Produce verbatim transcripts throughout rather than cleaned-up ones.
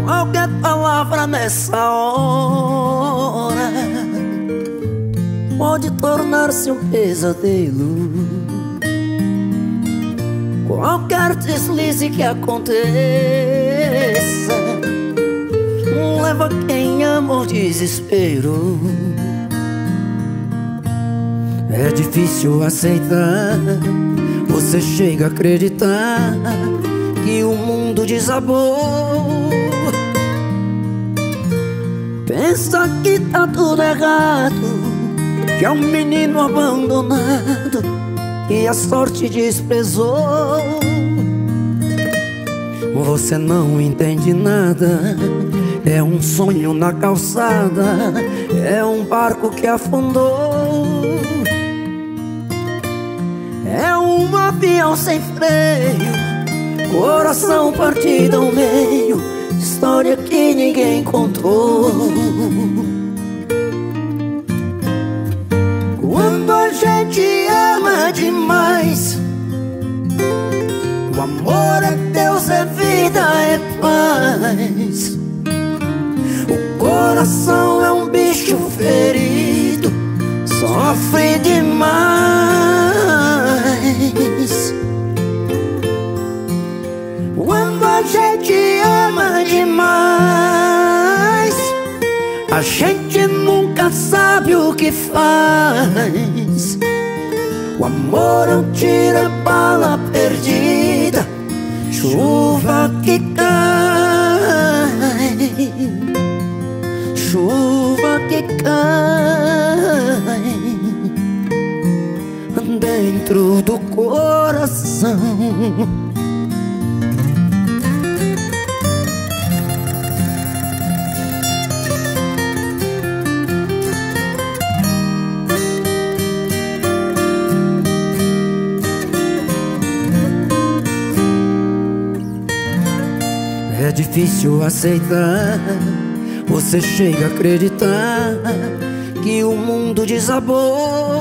Qualquer palavra nessa hora pode tornar-se um pesadelo. Qualquer deslize que aconteça leva quem ama ao desespero. É difícil aceitar, você chega a acreditar que o mundo desabou. Pensa que tá tudo errado, que é um menino abandonado que a sorte desprezou. Você não entende nada, é um sonho na calçada, é um barco que afundou. É um avião sem freio, coração partido ao meio, história que ninguém contou. Quando a gente ama demais, o amor é Deus, é vida, é paz. O coração é um bicho ferido, sofre demais. Quando a gente ama demais, a gente nunca sabe o que faz. O amor é um tiro, é bala perdida, chuva que cai, chuva que cai dentro do coração. É difícil aceitar, você chega a acreditar que o mundo desabou.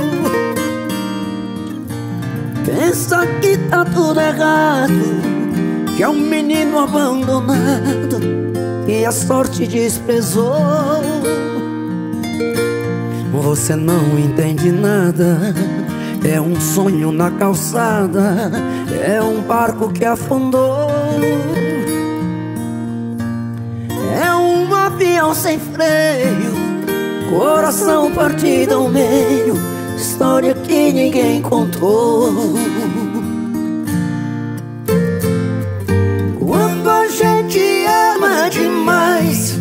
Pensa que tá tudo errado, que é um menino abandonado que a sorte desprezou. Você não entende nada, é um sonho na calçada, é um barco que afundou. É um avião sem freio, coração partido ao meio, história que ninguém contou. Quando a gente ama demais,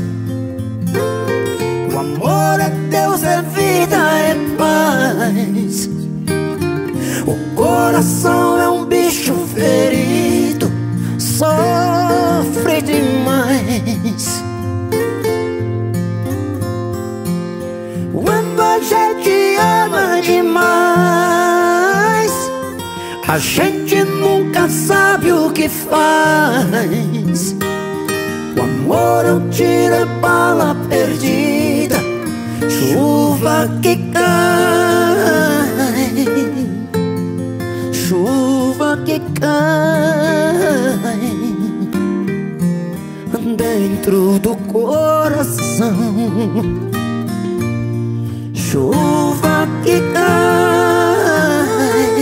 o amor é Deus, é vida, é paz. O coração é um bicho ferido, sofre demais. Quando a gente ama demais, a gente nunca sabe o que faz. O amor é um tiro, é bala perdida, chuva que cai, chuva que cai dentro do coração. Chuva que cai,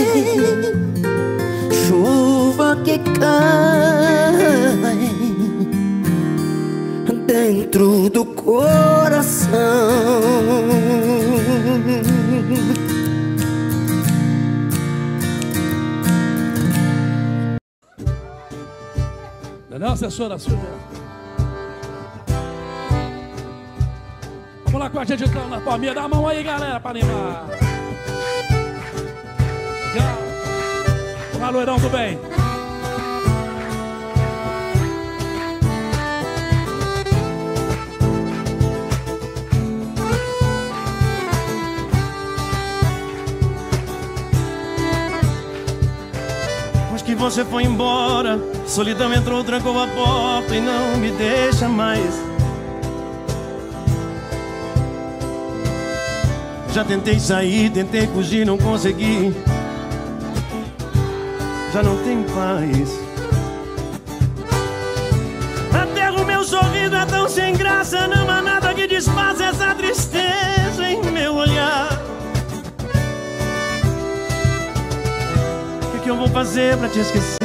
chuva que cai dentro do coração. Não, assessora Silvia. Vamos lá com a gente então na palminha. Dá a mão aí, galera, pra animar. Legal. Olá, loirão, tudo bem? Acho que você foi embora, solidão entrou, trancou a porta e não me deixa mais. Já tentei sair, tentei fugir, não consegui. Já não tenho paz. Aterro meus tão sem graça, não há nada que desfaça essa tristeza em meu olhar. O que é que eu vou fazer pra te esquecer?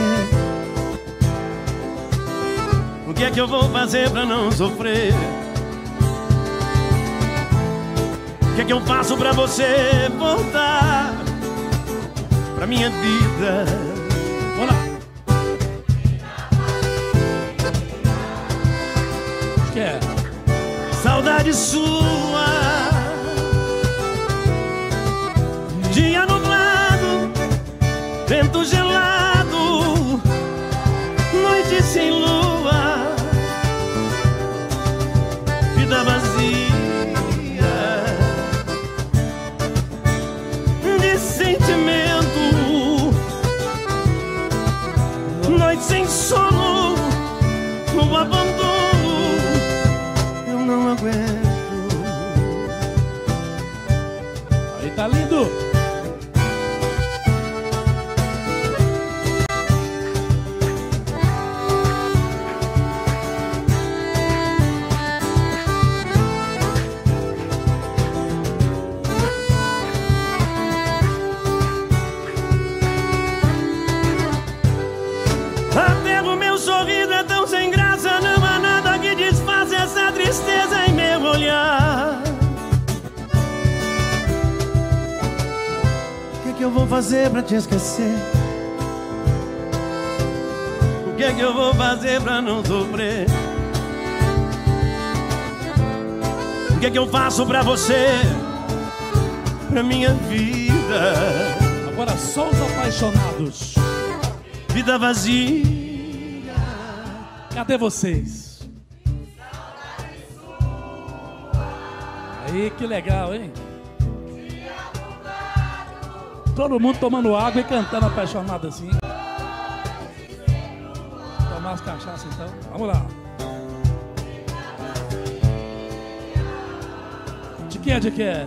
O que é que eu vou fazer pra não sofrer? O que é que eu faço pra você voltar pra minha vida? Vamos lá. Que é? Saudade sua, dia nublado, vento gelado, noite sem lua, vida vazia de sentimento, noite sem sono, no abandono. Não aguento. Aí tá lindo. Até o meu sorriso é tão sem graça, não há nada que desfaça essa tristeza em meu olhar. O que é que eu vou fazer pra te esquecer? O que é que eu vou fazer pra não sofrer? O que é que eu faço pra você, pra minha vida? Agora só os apaixonados. Vida vazia. Cadê vocês? Aí, que legal, hein? Todo mundo tomando água e cantando apaixonado assim. Tomar as cachaças então. Vamos lá. De que é, de que é?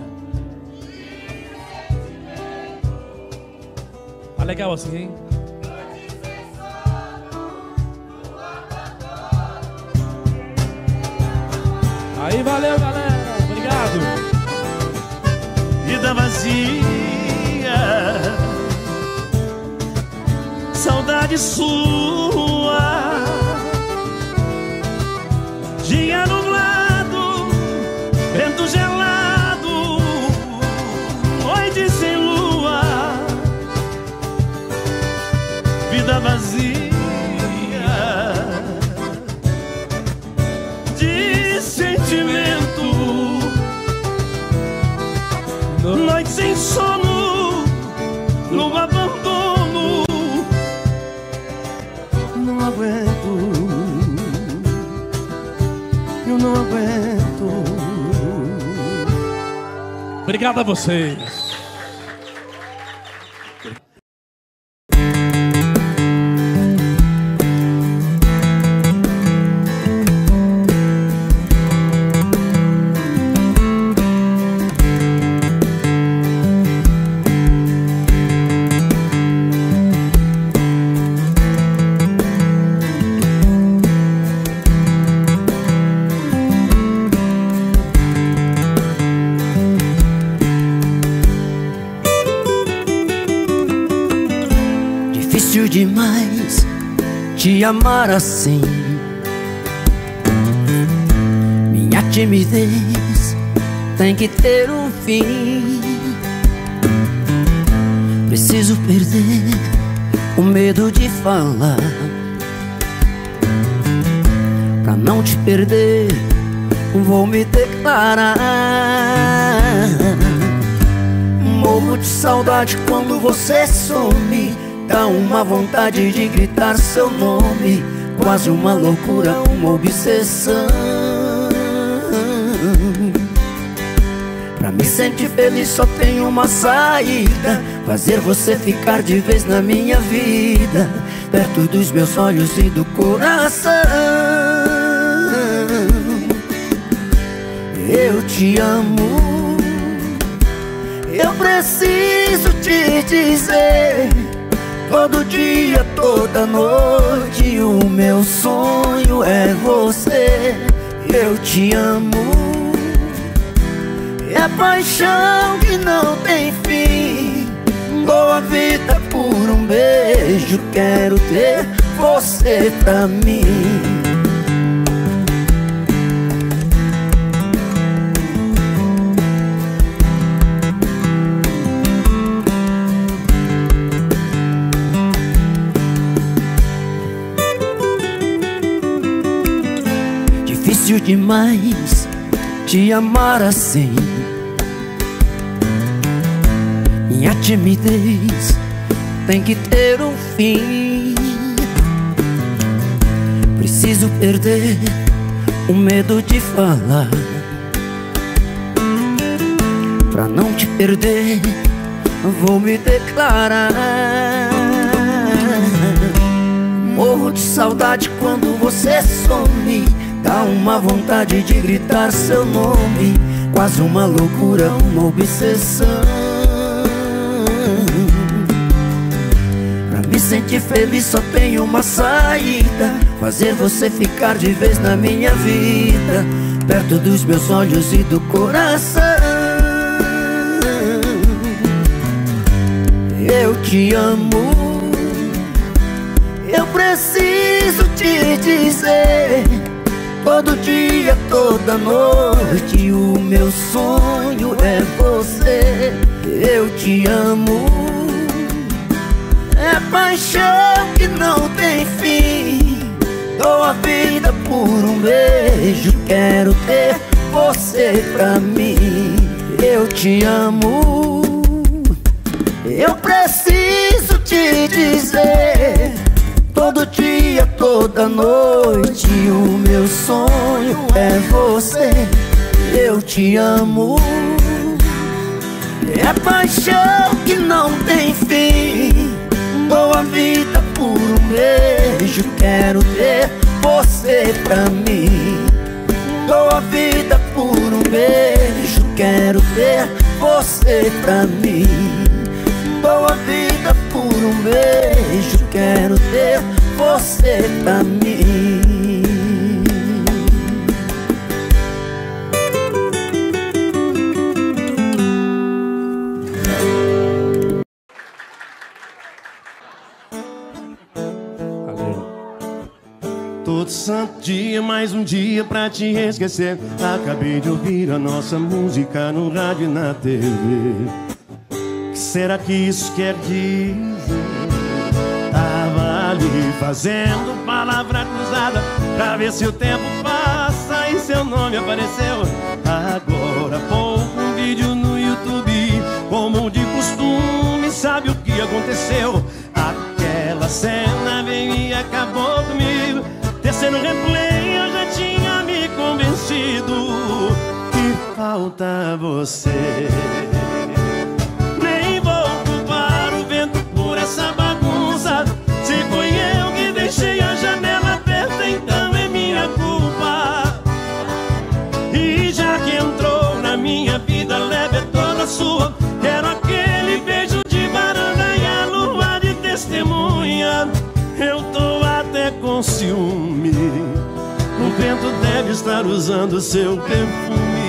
Tá legal assim, hein? Aí, valeu, galera. Obrigado. Vida vazia, saudade sua, dia nublado, vento gelado, noite sem lua, vida vazia de sentimento, noite sem sono, no abandono. Não aguento, eu não aguento. Obrigado a vocês. Demais te amar assim. Minha timidez tem que ter um fim. Preciso perder o medo de falar, pra não te perder vou me declarar. Morro de saudade quando você some. Dá uma vontade de gritar seu nome, quase uma loucura, uma obsessão. Pra me sentir feliz só tem uma saída: fazer você ficar de vez na minha vida, perto dos meus olhos e do coração. Eu te amo, eu preciso te dizer. Todo dia, toda noite, o meu sonho é você. Eu te amo, é paixão que não tem fim. Dou a vida por um beijo, quero ter você pra mim. Difícil demais te amar assim. Minha timidez tem que ter um fim. Preciso perder o medo de falar. Pra não te perder, vou me declarar. Morro de saudade quando você some. Dá uma vontade de gritar seu nome. Quase uma loucura, uma obsessão. Pra me sentir feliz só tem uma saída: fazer você ficar de vez na minha vida, perto dos meus olhos e do coração. Eu te amo, eu preciso te dizer. Todo dia, toda noite, o meu sonho é você. Eu te amo, é paixão que não tem fim. Dou a vida por um beijo, quero ter você pra mim. Eu te amo, eu preciso te dizer. Todo dia, toda noite, o meu sonho é você. Eu te amo, é paixão que não tem fim. Dou a vida por um beijo, quero ter você pra mim. Dou a vida por um beijo, quero ter você pra mim. Dou a vida por um beijo, quero ter você pra mim. Valeu. Todo santo dia, mais um dia pra te esquecer. Acabei de ouvir a nossa música no rádio e na T V. Que será que isso quer dizer? Tava ali fazendo palavra cruzada pra ver se o tempo passa e seu nome apareceu. Agora há pouco um vídeo no YouTube, como de costume, sabe o que aconteceu? Aquela cena veio e acabou comigo. Terceiro replay eu já tinha me convencido que falta você. Nem vou culpar o vento por essa bagunça. Se foi eu que deixei a janela aberta, então é minha culpa. E já que entrou na minha vida, leve é toda sua. Quero aquele beijo de varanda e a lua de testemunha. Eu tô até com ciúme. O vento deve estar usando seu perfume.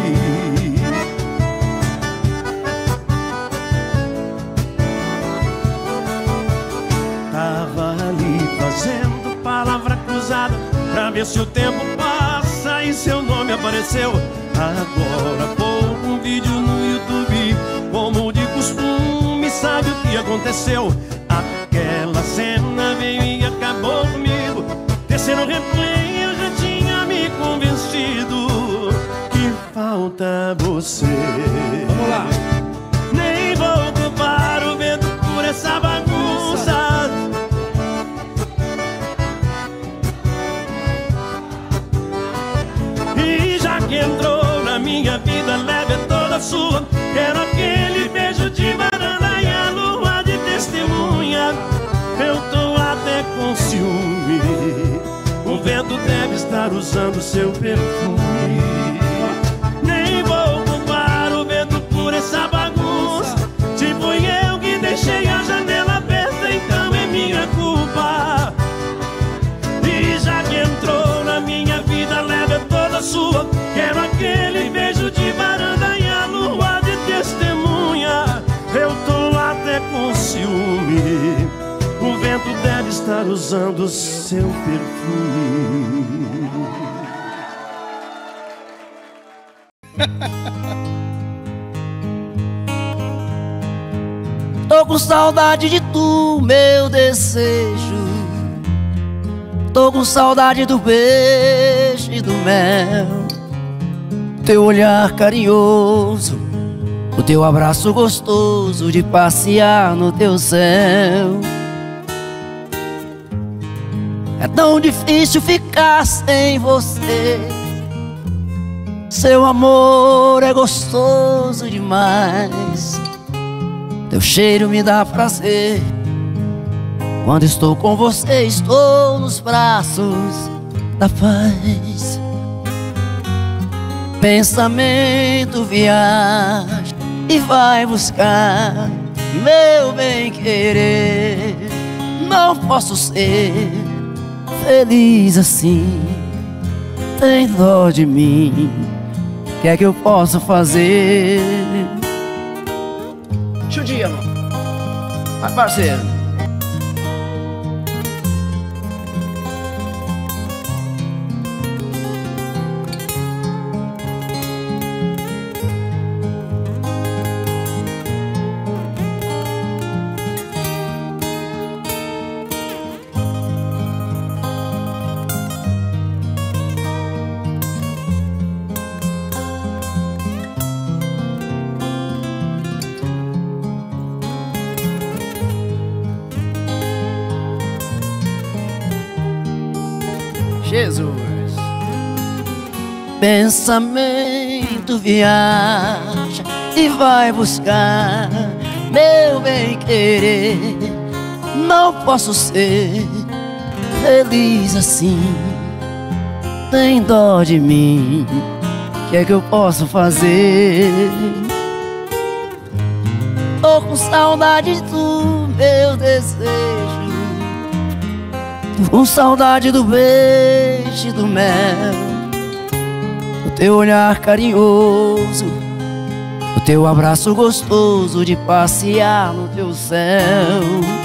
Tava ali fazendo palavra cruzada pra ver se o tempo passa e seu nome apareceu. Agora há pouco um vídeo no YouTube, como de costume, sabe o que aconteceu? Aquela cena veio e acabou comigo. Terceiro replay eu já tinha me convencido que falta você. Vamos lá. Nem vou culpar o vento por essa bagunça. E já que entrou na minha vida, leve é toda sua. Quero aquele beijo de varanda e a lua de testemunha. Eu tô até com ciúme. O vento deve estar usando seu perfume. Nem vou culpar o vento por essa bagunça. Se foi eu que deixei a janela aberta, então é minha culpa. E já que entrou na minha vida, leve toda sua. Quero aquele beijo de varanda e a lua de testemunha. Eu tô até com ciúme. O vento deve estar usando seu perfume. Tô com saudade de tu, meu desejo. Tô com saudade do beijo e do mel, teu olhar carinhoso, o teu abraço gostoso de passear no teu céu. É tão difícil ficar sem você. Seu amor é gostoso demais. Teu cheiro me dá prazer. Quando estou com você, estou nos braços da paz. Pensamento viaja e vai buscar meu bem-querer. Não posso ser feliz assim. Tem dó de mim. O que é que eu posso fazer? Judia, mano. Vai, parceiro. Jesus. Pensamento viaja e vai buscar meu bem-querer. Não posso ser feliz assim. Tem dó de mim. O que é que eu posso fazer? Tô com saudade do meu desejo. Tô com saudade do beijo e do mel, o teu olhar carinhoso, o teu abraço gostoso de passear no teu céu.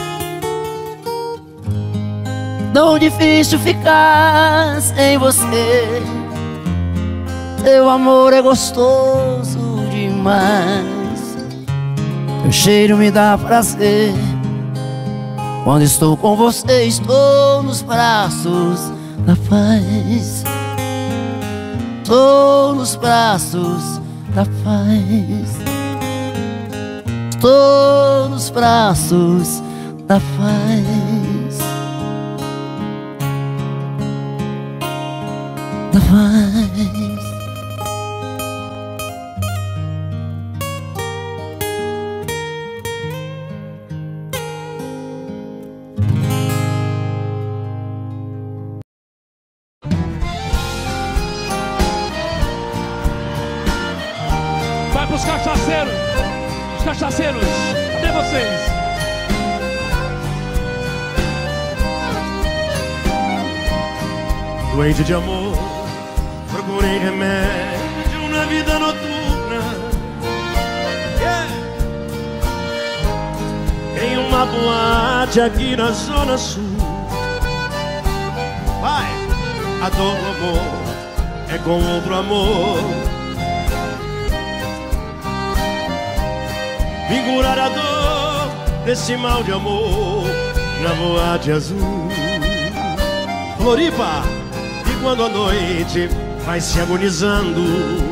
Tão difícil ficar sem você. Teu amor é gostoso demais. Teu cheiro me dá prazer. Quando estou com você, estou nos braços da paz. Estou nos braços da paz. Estou nos braços da paz. Da paz. Os cachaceiros, os cachaceiros, cadê vocês? Doente de amor, procurei remédio na vida noturna. Yeah. Em uma boate aqui na Zona Sul. Vai, a dor do amor é com outro amor. Vim curar a dor desse mal de amor na boate azul. Floripa, e quando a noite vai se agonizando,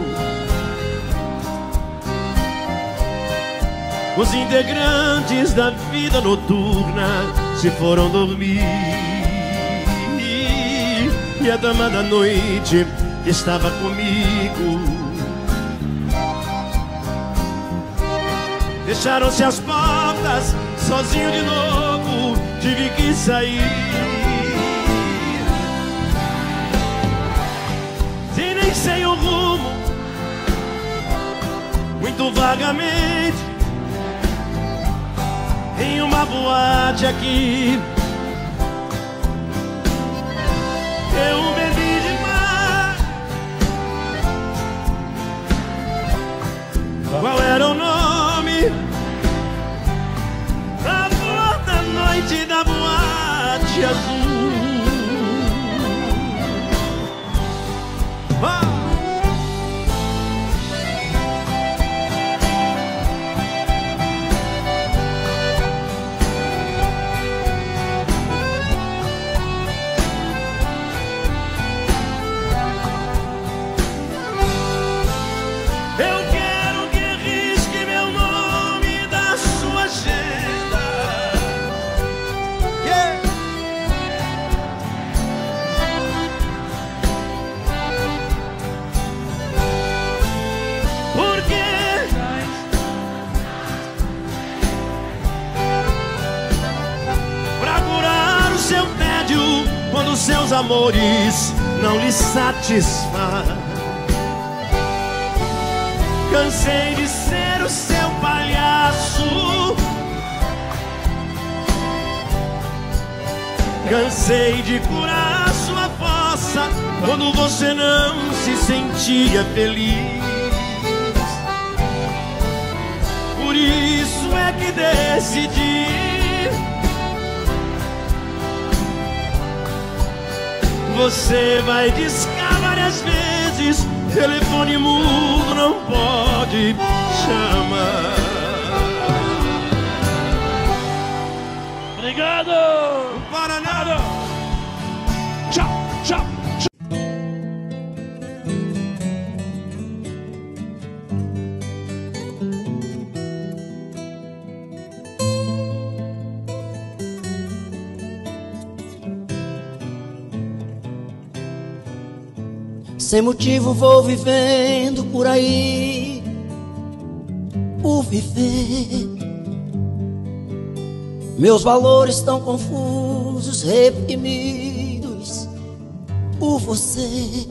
os integrantes da vida noturna se foram dormir. E a dama da noite que estava comigo fecharam-se as portas, sozinho de novo, tive que sair. Se nem sei o rumo, muito vagamente, em uma boate aqui. Eu bebi demais amores não lhe satisfaz. Cansei de ser o seu palhaço, cansei de curar sua fossa quando você não se sentia feliz. Por isso é que decidi você vai discar várias vezes, telefone mudo não pode chamar. Obrigado! Para nada! Tchau, tchau, tchau! Sem motivo vou vivendo por aí, o viver. Meus valores estão confusos, reprimidos por você.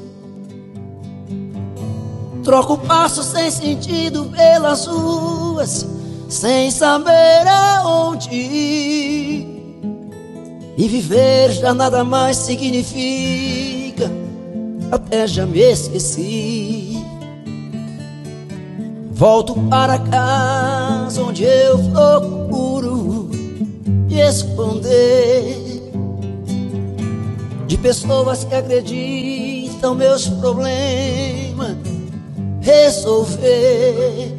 Troco o passo sem sentido pelas ruas, sem saber aonde ir. E viver já nada mais significa, até já me esqueci. Volto para casa onde eu procuro me esconder de pessoas que acreditam meus problemas resolver.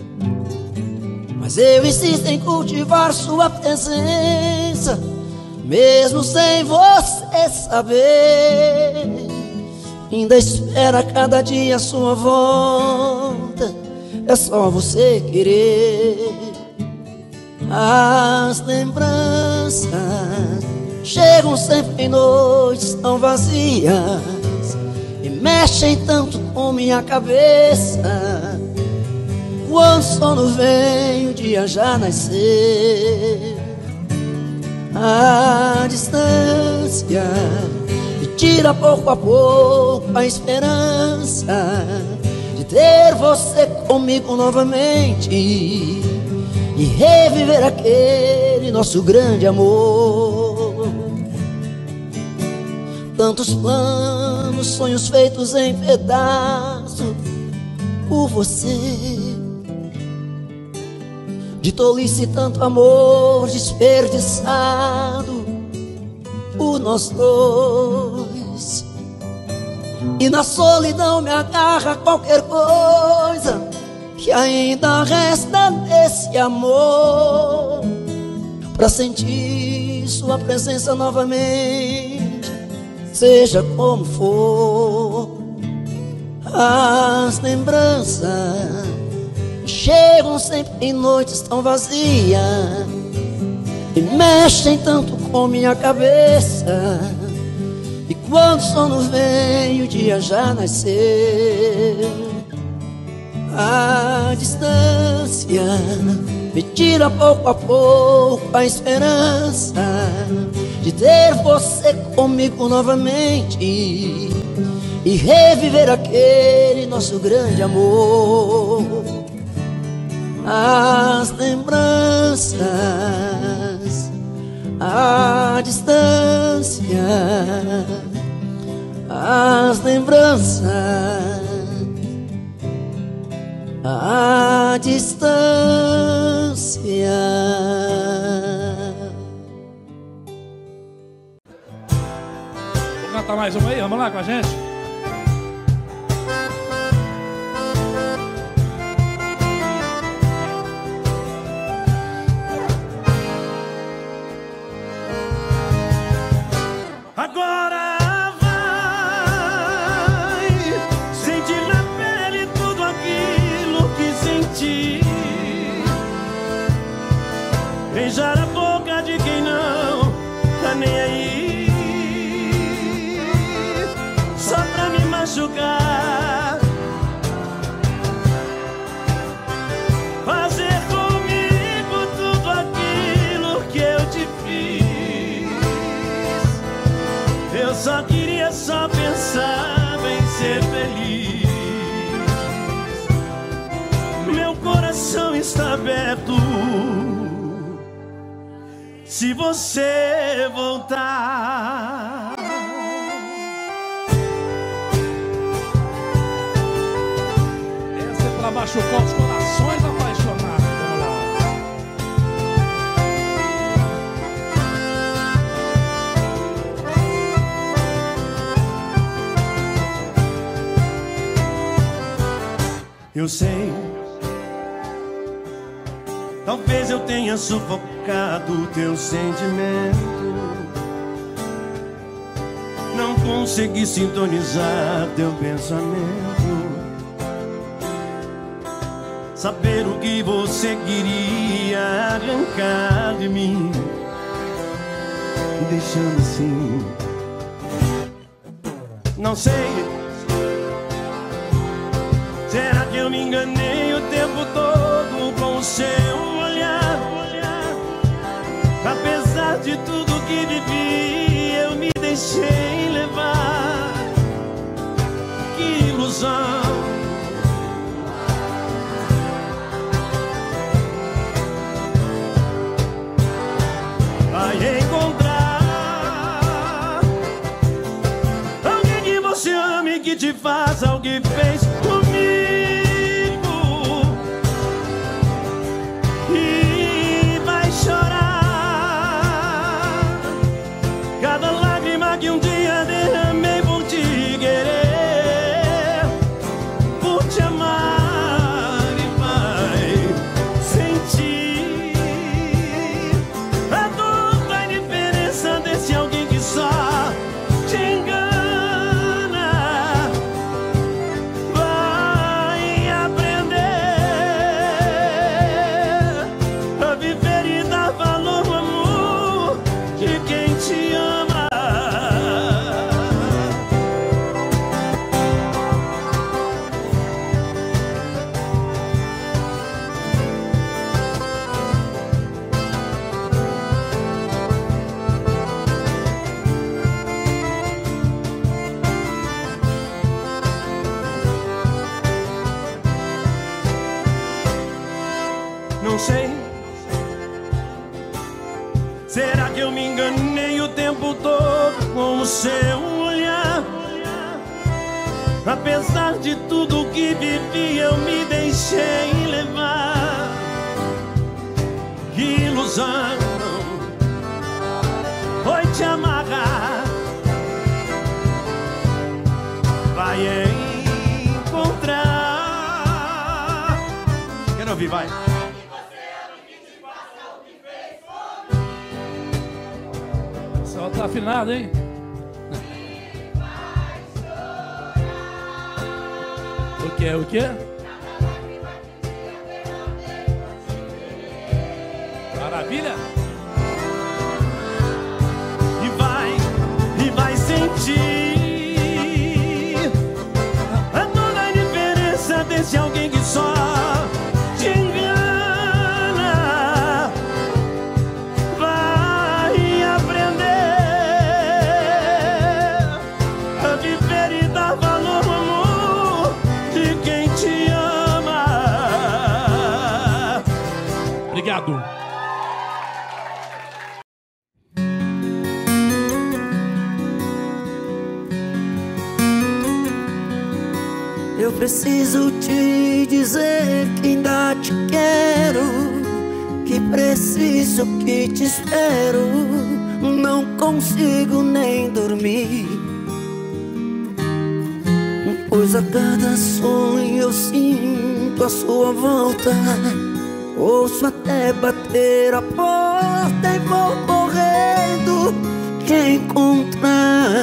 Mas eu insisto em cultivar sua presença, mesmo sem você saber. Ainda espera cada dia a sua volta, é só você querer. As lembranças chegam sempre em noites tão vazias e mexem tanto com minha cabeça. Quando o sono vem, o dia já nasceu. A distância tira pouco a pouco a esperança de ter você comigo novamente e reviver aquele nosso grande amor. Tantos planos, sonhos feitos em pedaços por você. De tolice tanto amor desperdiçado por nós dois. E na solidão me agarra qualquer coisa que ainda resta desse amor, pra sentir sua presença novamente, seja como for. As lembranças chegam sempre em noites tão vazias e mexem tanto com minha cabeça. E quando o sono vem, o dia já nasceu. A distância me tira pouco a pouco a esperança de ter você comigo novamente e reviver aquele nosso grande amor. As lembranças, a distância, as lembranças, a distância. Vou cantar mais uma aí, vamos lá com a gente? Agora vai sentir na pele tudo aquilo que senti. Beijar a boca de quem não tá nem aí, só pra me machucar. Fazer comigo tudo aquilo que eu te fiz. Eu só queria aberto. Se você voltar, essa é pra machucar os corações apaixonados. Vamos lá. eu sei, talvez eu tenha sufocado teu sentimento. Não consegui sintonizar teu pensamento, saber o que você queria arrancar de mim, me deixando assim. Não sei, será que eu me enganei o tempo todo com o seu olhar? Apesar de tudo que vivi, eu me deixei levar. Que ilusão! Vai encontrar alguém que você ame, que te faça o que fez comigo, e vai chorar cada lágrima que um dia derramei por te querer, por te amar, e vai sentir a dor da indiferença desse alguém que só te engana. Vai aprender a viver e dar valor ao amor de quem te ama. Não sei, será que eu me enganei o tempo todo com o seu olhar? Apesar de tudo que vivi, eu me deixei levar. Que ilusão foi te amarrar. Vai encontrar. Quero ouvir, vai. Só tá afinado, hein? O que? O que? Maravilha? E vai, e vai sentir a toda a diferença desse alguém que só te engana. Vai aprender a viver e dar valor ao amor de quem te ama. Obrigado. Eu preciso te dizer que ainda te quero, que preciso, que te espero. Não consigo nem dormir, pois a cada sonho eu sinto a sua volta. Ouço até bater a porta e vou correndo te encontrar.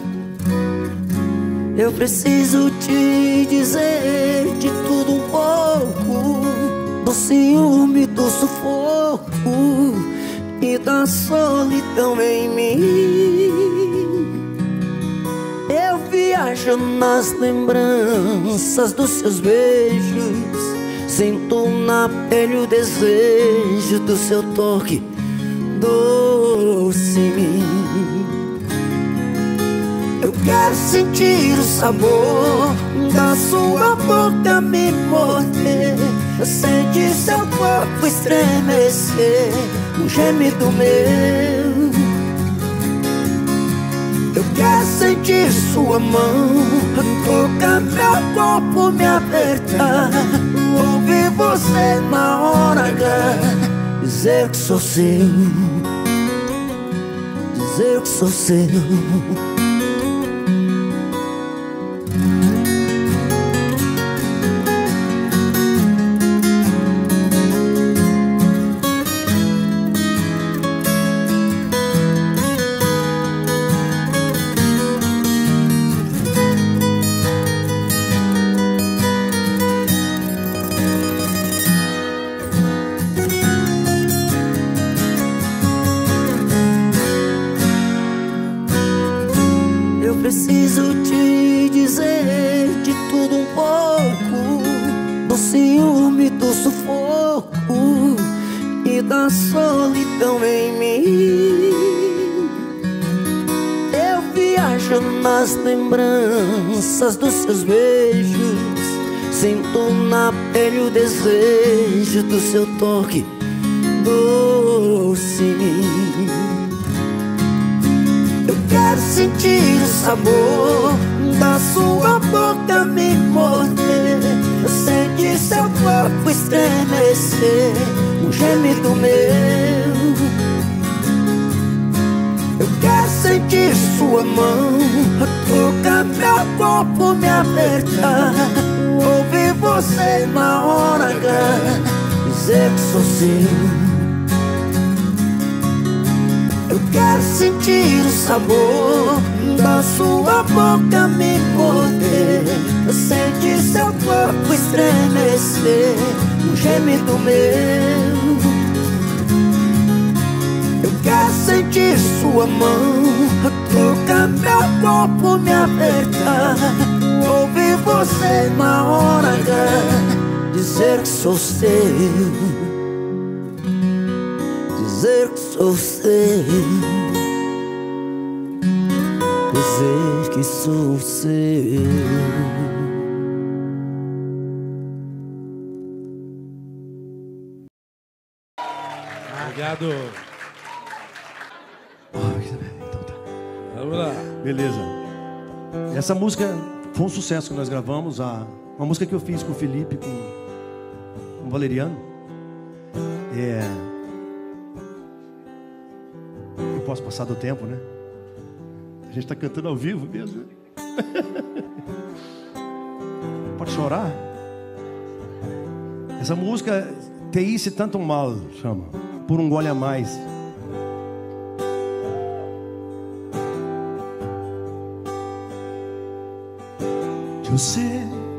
Eu preciso te dizer de tudo um pouco, do ciúme, do sufoco e da solidão em mim. Eu viajo nas lembranças dos seus beijos, sinto na pele o desejo do seu toque doce em mim. Eu quero sentir o sabor da sua boca me morder, Eu senti seu corpo estremecer, um gemido meu. Eu quero sentir sua mão tocar meu corpo, me apertar, ouvir você na hora H, dizer que sou seu, dizer que sou seu. Preciso te dizer de tudo um pouco, do ciúme, do sufoco e da solidão em mim. Eu viajo nas lembranças dos seus beijos, sinto na pele o desejo do seu toque doce. Quero sentir o sabor da sua boca me morder. Eu senti seu corpo estremecer, um gemido meu. Eu quero sentir sua mão tocar meu corpo, me apertar, ouvir você na hora H, dizer que sou seu. Eu quero sentir o sabor da sua boca me morder. Eu senti seu corpo estremecer, um gemido meu. Eu quero sentir sua mão tocar meu corpo, me apertar, ouvir você na hora H, dizer que sou seu, dizer que sou seu, dizer que sou seu. Obrigado. Então tá. Vamos lá. Beleza. Essa música foi um sucesso que nós gravamos. A, uma música que eu fiz com o Felipe, com, com o Valeriano. É... Eu posso passar do tempo, né? A gente tá cantando ao vivo mesmo, né? Pode chorar? Essa música, Te hice tanto mal, chama. Por um gole a mais. Eu sei,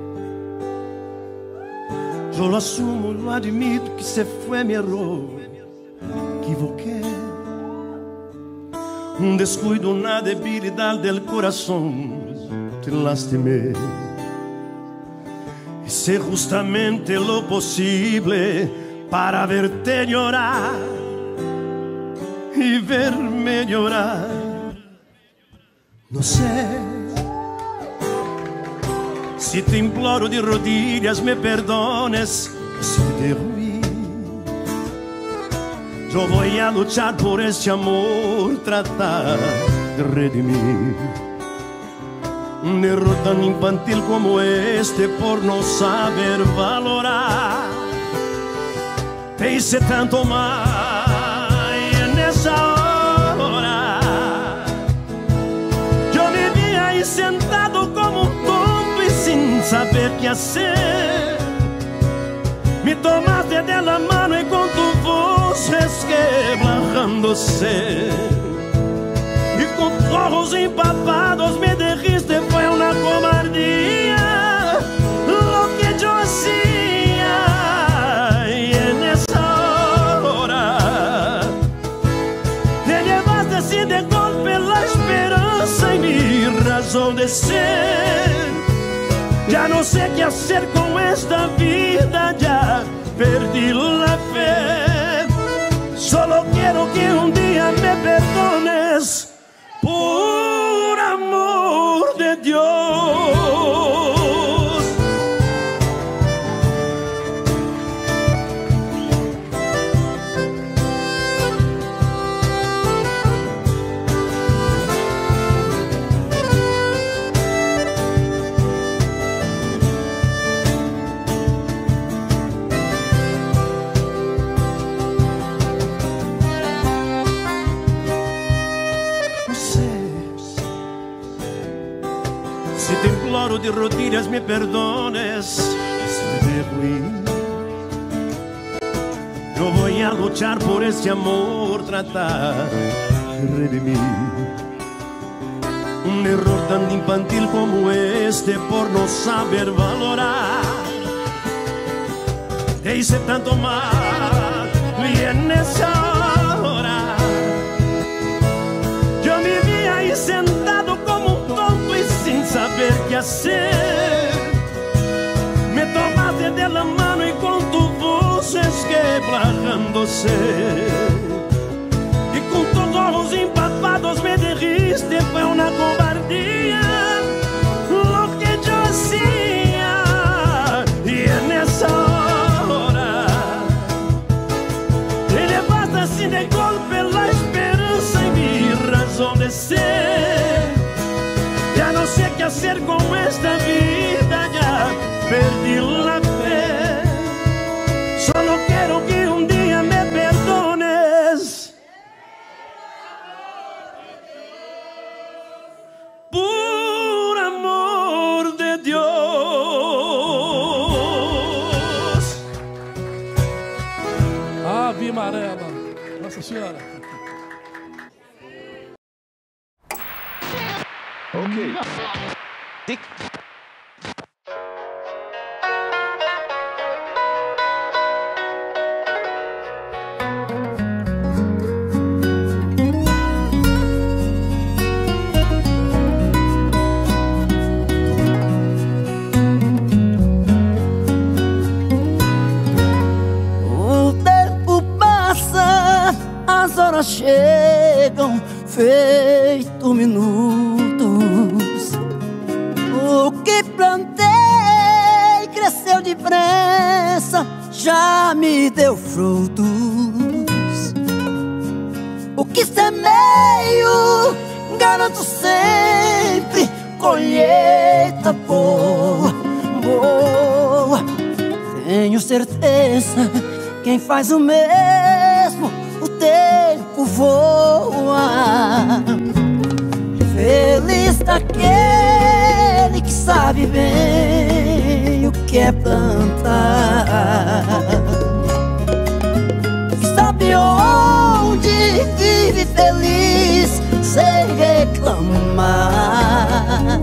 eu lo assumo, lo admito que se fue mi error. Equivoqué. Un descuido, una debilidad del corazón, te lastimé. Hice justamente lo posible para verte llorar y verme llorar. No sé si te imploro de rodillas me perdones si te ruí. Yo voy a luchar por este amor, tratar de redimir un error tan infantil como este por no saber valorar. Te hice tanto mal y en esa hora yo me vi ahí sentado como un tonto y sin saber qué hacer. Me tomaste de la mano y con tu voz resquebrándose y con tus ojos empapados me dijiste fue una cobardía lo que yo hacía. Y en esa hora te llevaste así de golpe la esperanza y mi razón de ser. Ya no sé qué hacer con esta vida, ya perdí la fe. Solo quiero que un día me perdones, por amor de Dios. Si te imploro de rodillas me perdones, si me ruí. Yo voy a luchar por este amor, tratar de redimir un error tan infantil como este por no saber valorar. Te hice tanto mal y en esa hora yo vivía ahí sentado como un tonto y sin saber qué hacer. Me tomaste de la mano y con tu voz esquebrándose, y con tus ojos empapados me dijiste fue una cobardía lo que yo hacía. Y en esa hora te levaste así de golpe la esperanza y mi razón de ser. Ya no sé qué hacer con esta vida, ya perdí la fe. Solo quiero que un día me perdones por amor de Dios. Ave Amarela, Nossa Senhora. Ok. Dick. Chegam feito minutos. O que plantei cresceu depressa, já me deu frutos. O que semeio, garanto sempre colheita boa, boa. Tenho certeza, quem faz o mesmo o tempo voa. Feliz daquele que sabe bem o que é plantar, que sabe onde vive feliz sem reclamar.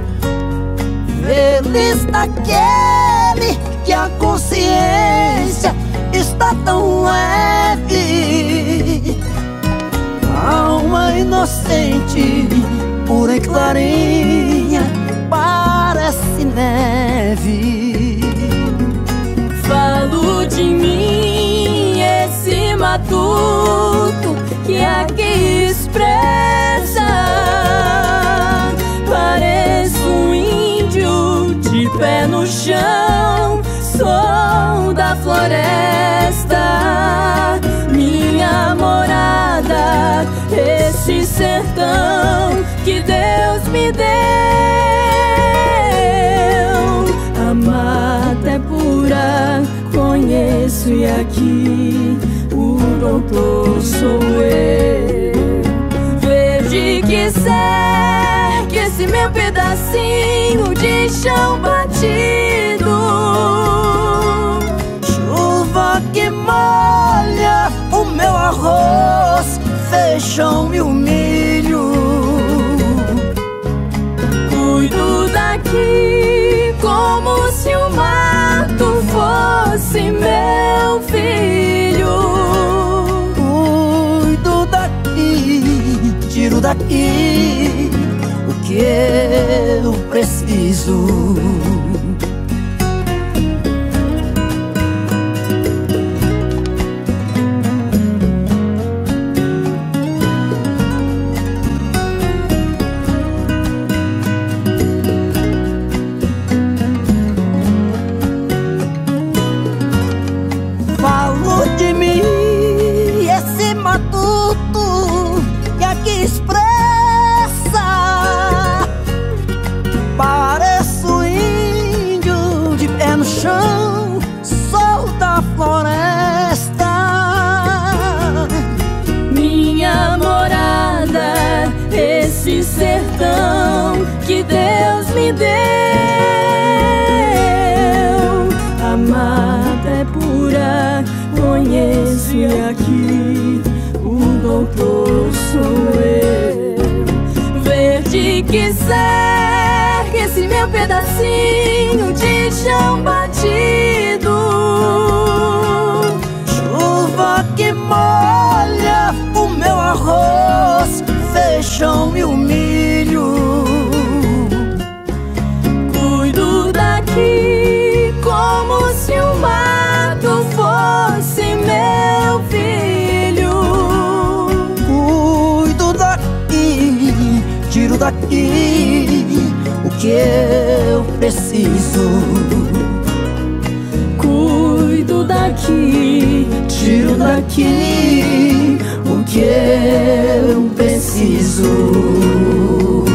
Feliz daquele que a consciência está tão leve, alma inocente, pura e clarinha, parece neve. Falo de mim, esse matuto que aqui expressa. Pareço um índio de pé no chão, sou da floresta, minha morada, esse sertão que Deus me deu. A mata é pura, conheço, e aqui o doutor sou eu. Verde que segue esse meu pedacinho de chão batido, chuva que molha o meu arroz, feijão e o milho. Cuido daqui como se o mato fosse meu filho. Cuido daqui, tiro daqui o que eu preciso. Pareço me deu. A mata é pura, conheço e aqui o doutor sou eu. Verde que cerca esse meu pedacinho de chão batido, chuva que molha o meu arroz, feijão e o milho. Cuido daqui como se o mato fosse meu filho. Cuido daqui, tiro daqui o que eu preciso. Cuido daqui, Tiro daqui o que eu preciso.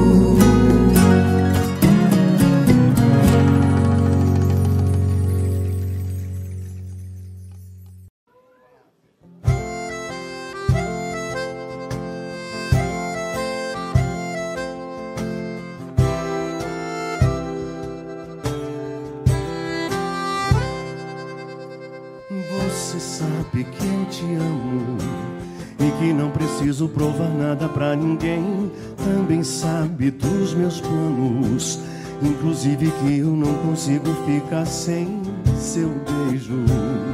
Você sabe que eu te amo e que não preciso provar nada pra ninguém. Também sabe dos meus planos, inclusive que eu não consigo ficar sem seu beijo.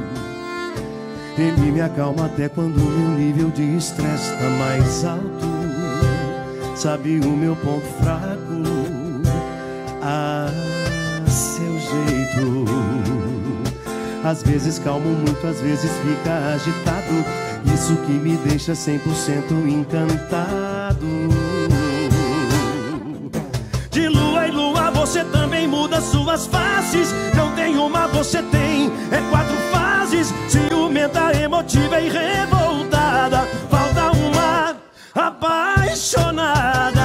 Ele me acalma até quando o meu nível de estresse tá mais alto. Sabe o meu ponto fraco, ah, seu jeito. Às vezes calmo muito, às vezes fica agitado. Isso que me deixa cem por cento encantado. De lua em lua você também muda suas faces. Não tem uma, você tem é quatro fases. Ciumenta, emotiva e revoltada. Falta uma apaixonada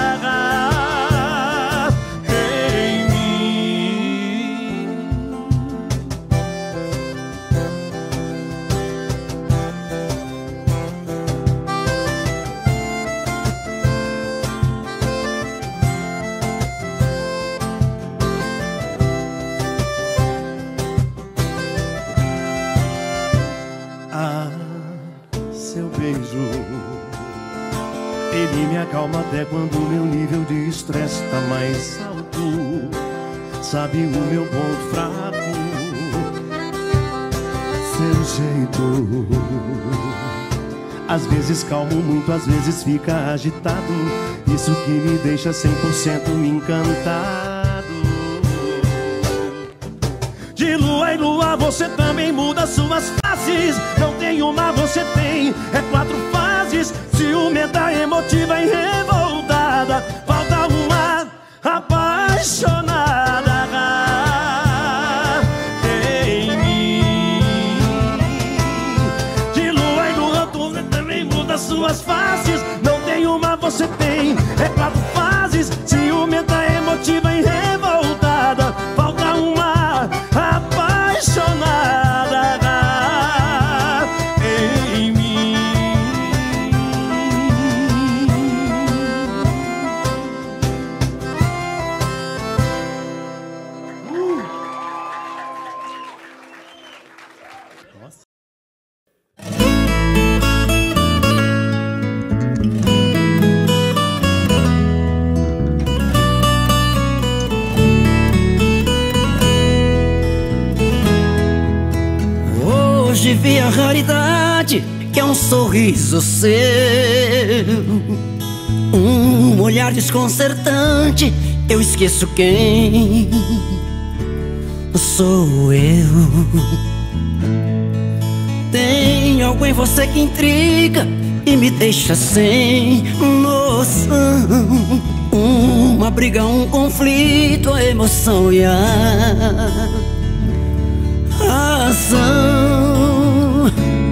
em mim. Ah, seu beijo, ele me acalma até quando o meu nível de estresse tá mais alto. Sabe o meu ponto fraco, seu jeito. Às vezes calmo muito, às vezes fica agitado. Isso que me deixa cem por cento encantado. De lua em lua você também muda suas faces. Não tem uma, você tem é quatro fases. Ciumenta, emotiva e revoltada. Falta uma apaixonada em mim. De lua em lua você também muda suas faces. Não tem uma, você tem é quatro fases. Ciumenta, emotiva e revoltada. Falta uma apaixonada em mim. Nossa. Hoje vi a raridade que é um sorriso seu, um olhar desconcertante. Eu esqueço quem sou eu. Tem algo em você que intriga e me deixa sem noção. Uma briga, um conflito, a emoção e a razão.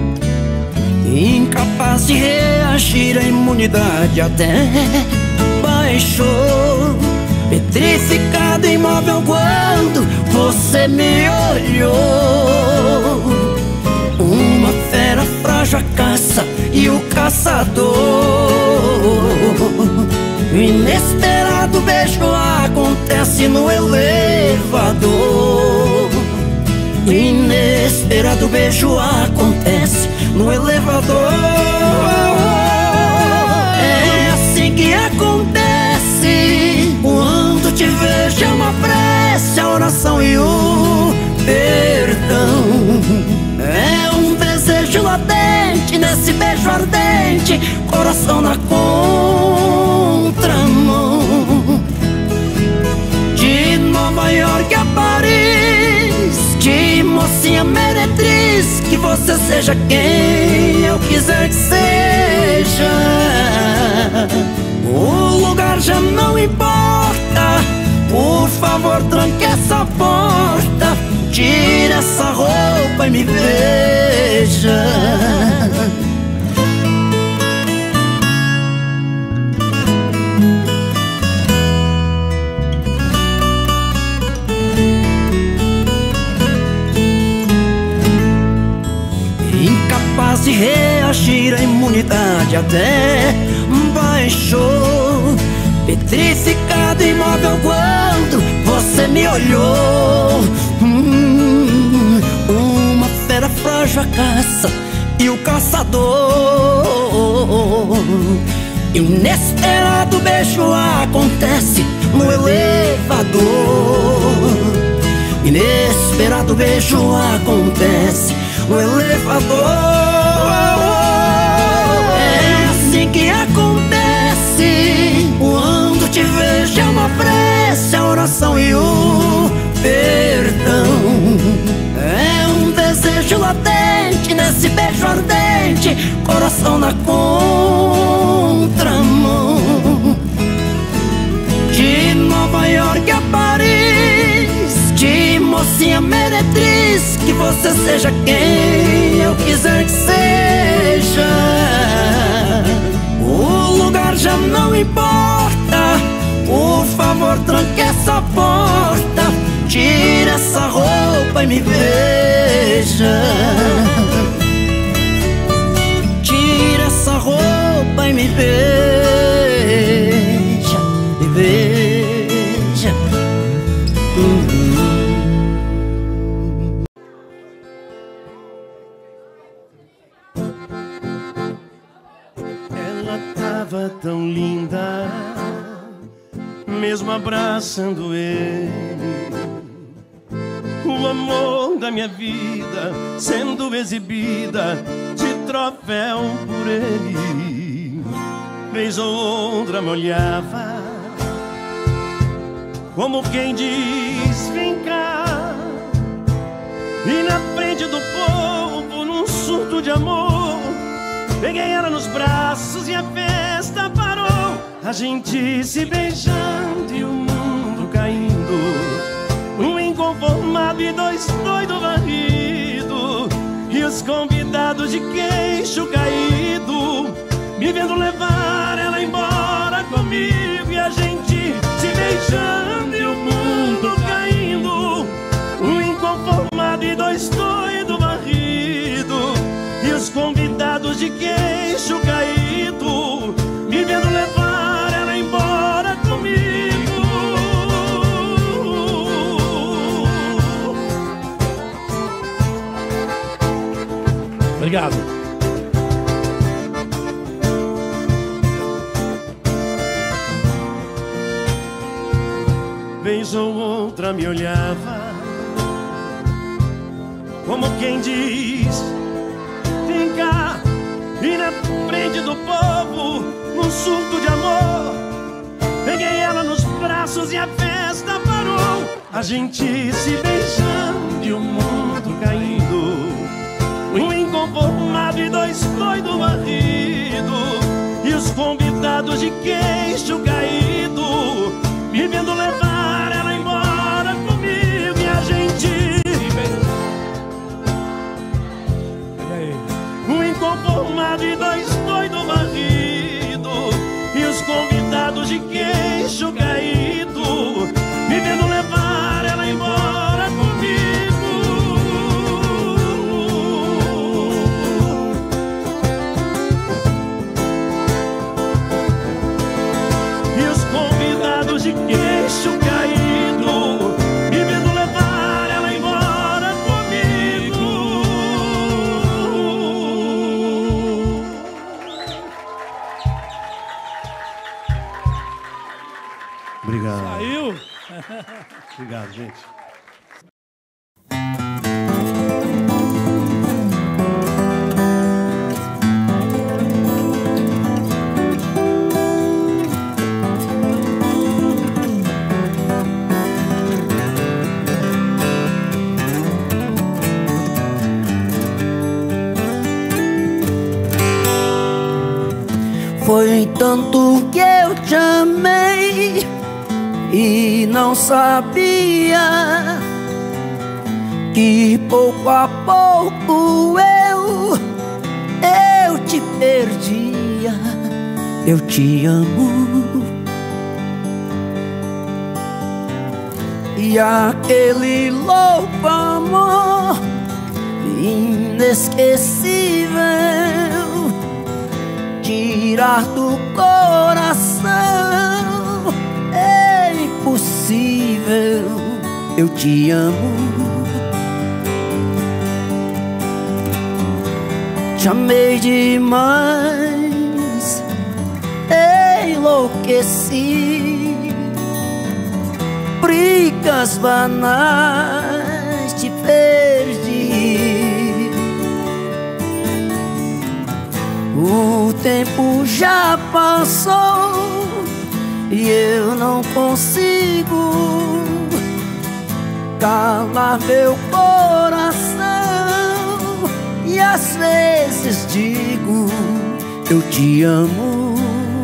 Incapaz de reagir, a imunidade até baixou. Petrificado, imóvel quando você me olhou. Uma fera frágil a caça e o caçador. O inesperado beijo acontece no elevador. O inesperado beijo acontece no elevador. É assim que acontece quando te vejo. É uma prece, a oração e o perdão. É um desejo latente nesse beijo ardente, coração na contramão. De Nova York a Paris, de mocinha meretriz, que você seja quem eu quiser que seja. O lugar já não importa, por favor tranque essa porta, tire essa roupa e me veja. Incapaz de reagir, a imunidade até baixou. Petrificado, imóvel quando você me olhou. hum, Uma fera frágil a caça e o caçador. Inesperado beijo acontece no elevador. Inesperado beijo acontece no elevador. É assim que acontece quando te vejo. É uma prece, a oração e o perdão. É um desejo latente nesse beijo ardente, coração na contramão. De Nova York a Paris, de mocinha meretriz, que você seja quem eu quiser que seja. O lugar já não importa, por favor tranque essa porta, tire essa roupa e me veja. Tire essa roupa e me veja, me veja. Uhum. Ela tava tão linda, mesmo abraçando ele. O amor da minha vida sendo exibida de troféu por ele. Vez ou outra me olhava, como quem diz, vem cá. E na frente do povo, num surto de amor, peguei ela nos braços e a festa parou. A gente se beijando e o mundo caindo, um inconformado e dois doidos varridos, e os convidados de queixo caído, me vendo levar ela embora comigo. E a gente se beijando e o mundo caindo, um inconformado e dois doidos varridos, e os convidados de queixo caído, me vendo levar ela embora comigo. Obrigado. Vez ou outra me olhava, como quem diz, vem cá. E na frente do povo, num surto de amor, peguei ela nos braços e a festa parou. A gente se beijando e o mundo caindo, um inconformado e dois doidos varridos, e os convidados de queixo caído, me vendo levar ela embora comigo. E a gente um inconformado e dois doidos varridos, e os convidados de queixo caído, me vendo levar ela embora comigo. E Obrigado, gente. Foi tanto que eu te amei e não sabia que pouco a pouco eu, eu te perdia. Eu te amo e aquele louco amor inesquecível tirar do coração é impossível. Eu te amo, te amei demais, enlouqueci. Brigas banais te perdi. O tempo já passou e eu não consigo calar meu coração. E às vezes digo, eu te amo.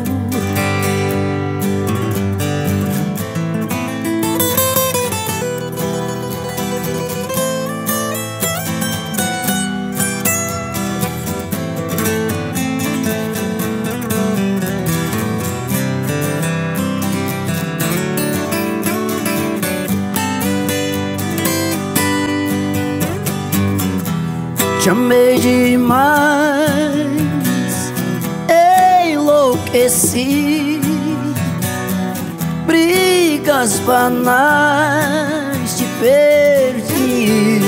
Te amei demais, enlouqueci. Brigas banais te perdi.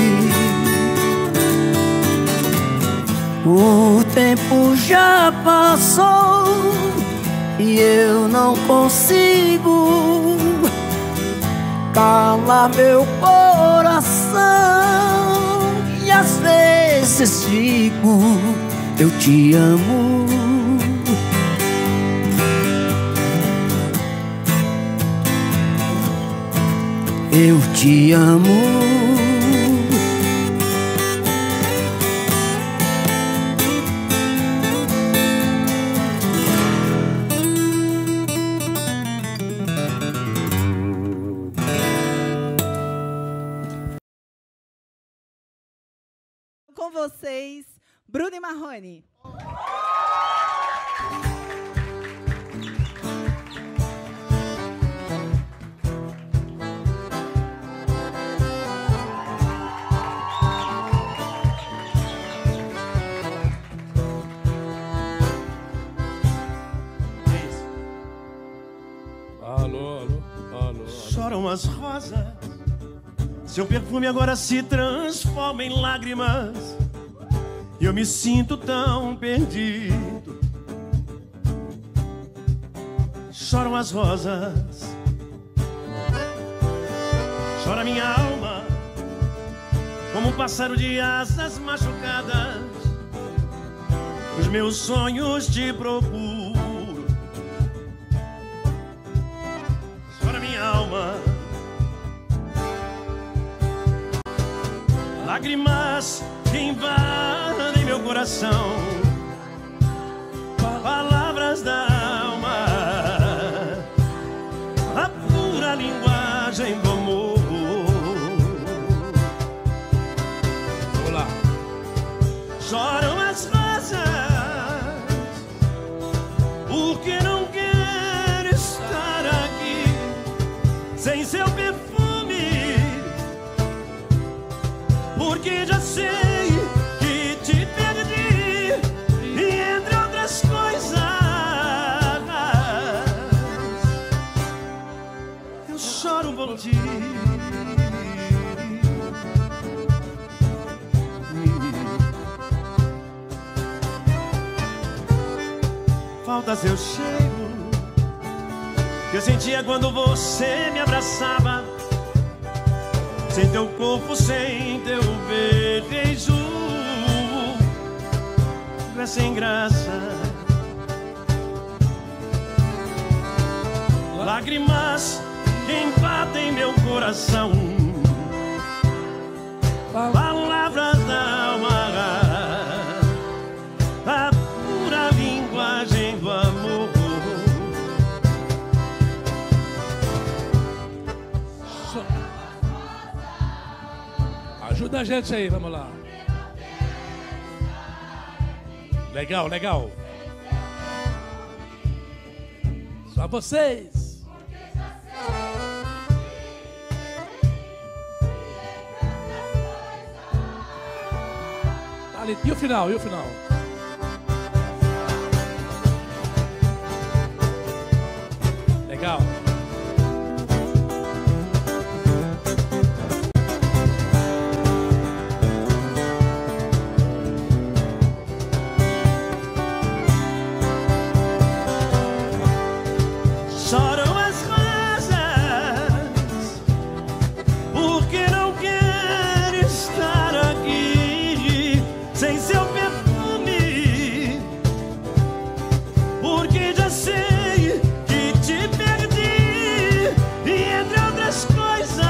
O tempo já passou e eu não consigo calar meu coração. E às vezes digo, eu te amo. Eu te amo. Com vocês, Bruno e Marrone. Alô, alô, alô, alô. Choram as rosas, seu perfume agora se transforma em lágrimas. E eu me sinto tão perdido. Choram as rosas, chora minha alma, como um pássaro de asas machucadas. Os meus sonhos te procuro. Chora minha alma, lágrimas que invadem meu coração, palavras da alma, a pura linguagem do amor. Vamos lá. Choram as rosas, porque não quero estar aqui sem seu perfume, porque já sei que te perdi, e entre outras coisas eu choro por ti. Falta seu cheiro que eu sentia quando você me abraçava. sem teu corpo, sem teu beijo. É sem graça. Lágrimas que invadem meu coração, palavras da alma, a pura linguagem do amor. Ajuda a gente aí, vamos lá. Legal, legal. Só vocês. Tá ali. E o final, e o final? Legal. Choram as rosas, porque não quero estar aqui sem seu perfume, porque já sei que te perdi, e entre outras coisas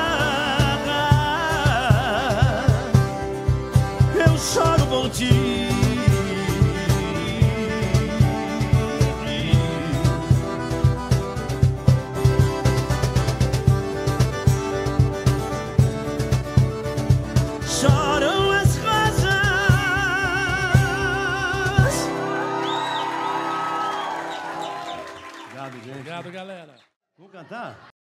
eu choro por ti. Choram as rosas. Obrigado, gente. Obrigado, galera. Vamos cantar?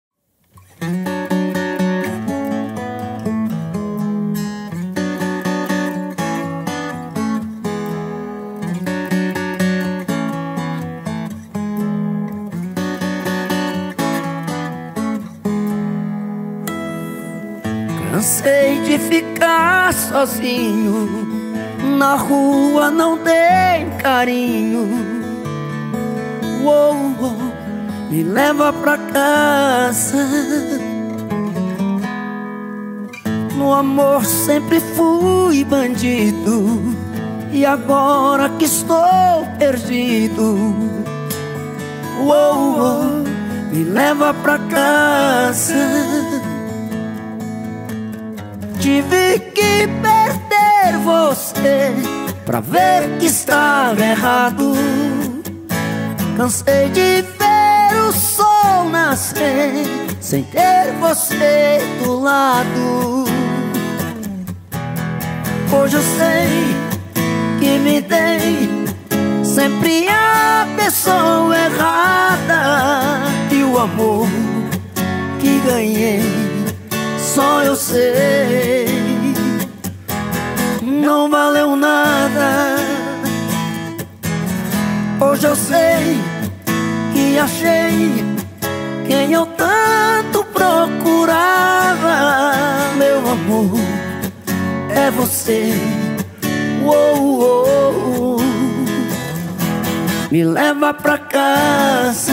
Cansei de ficar sozinho, na rua não tem carinho. Uou, uou, me leva pra casa. No amor sempre fui bandido, e agora que estou perdido, uou, uou, me leva pra casa. Tive que perder você pra ver que estava errado. Cansei de ver o sol nascer sem ter você do lado. Hoje eu sei que me dei sempre a pessoa errada, e o amor que ganhei só eu sei, não valeu nada. Hoje eu sei que achei quem eu tanto procurava. Meu amor, é você. Uou, uou, me leva pra casa.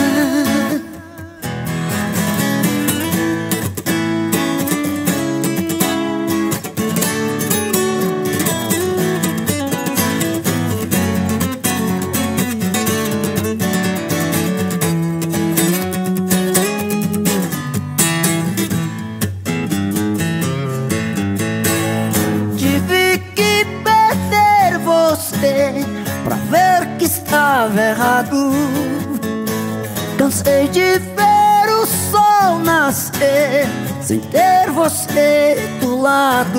Pra ver que estava errado. Cansei de ver o sol nascer sem ter você do lado.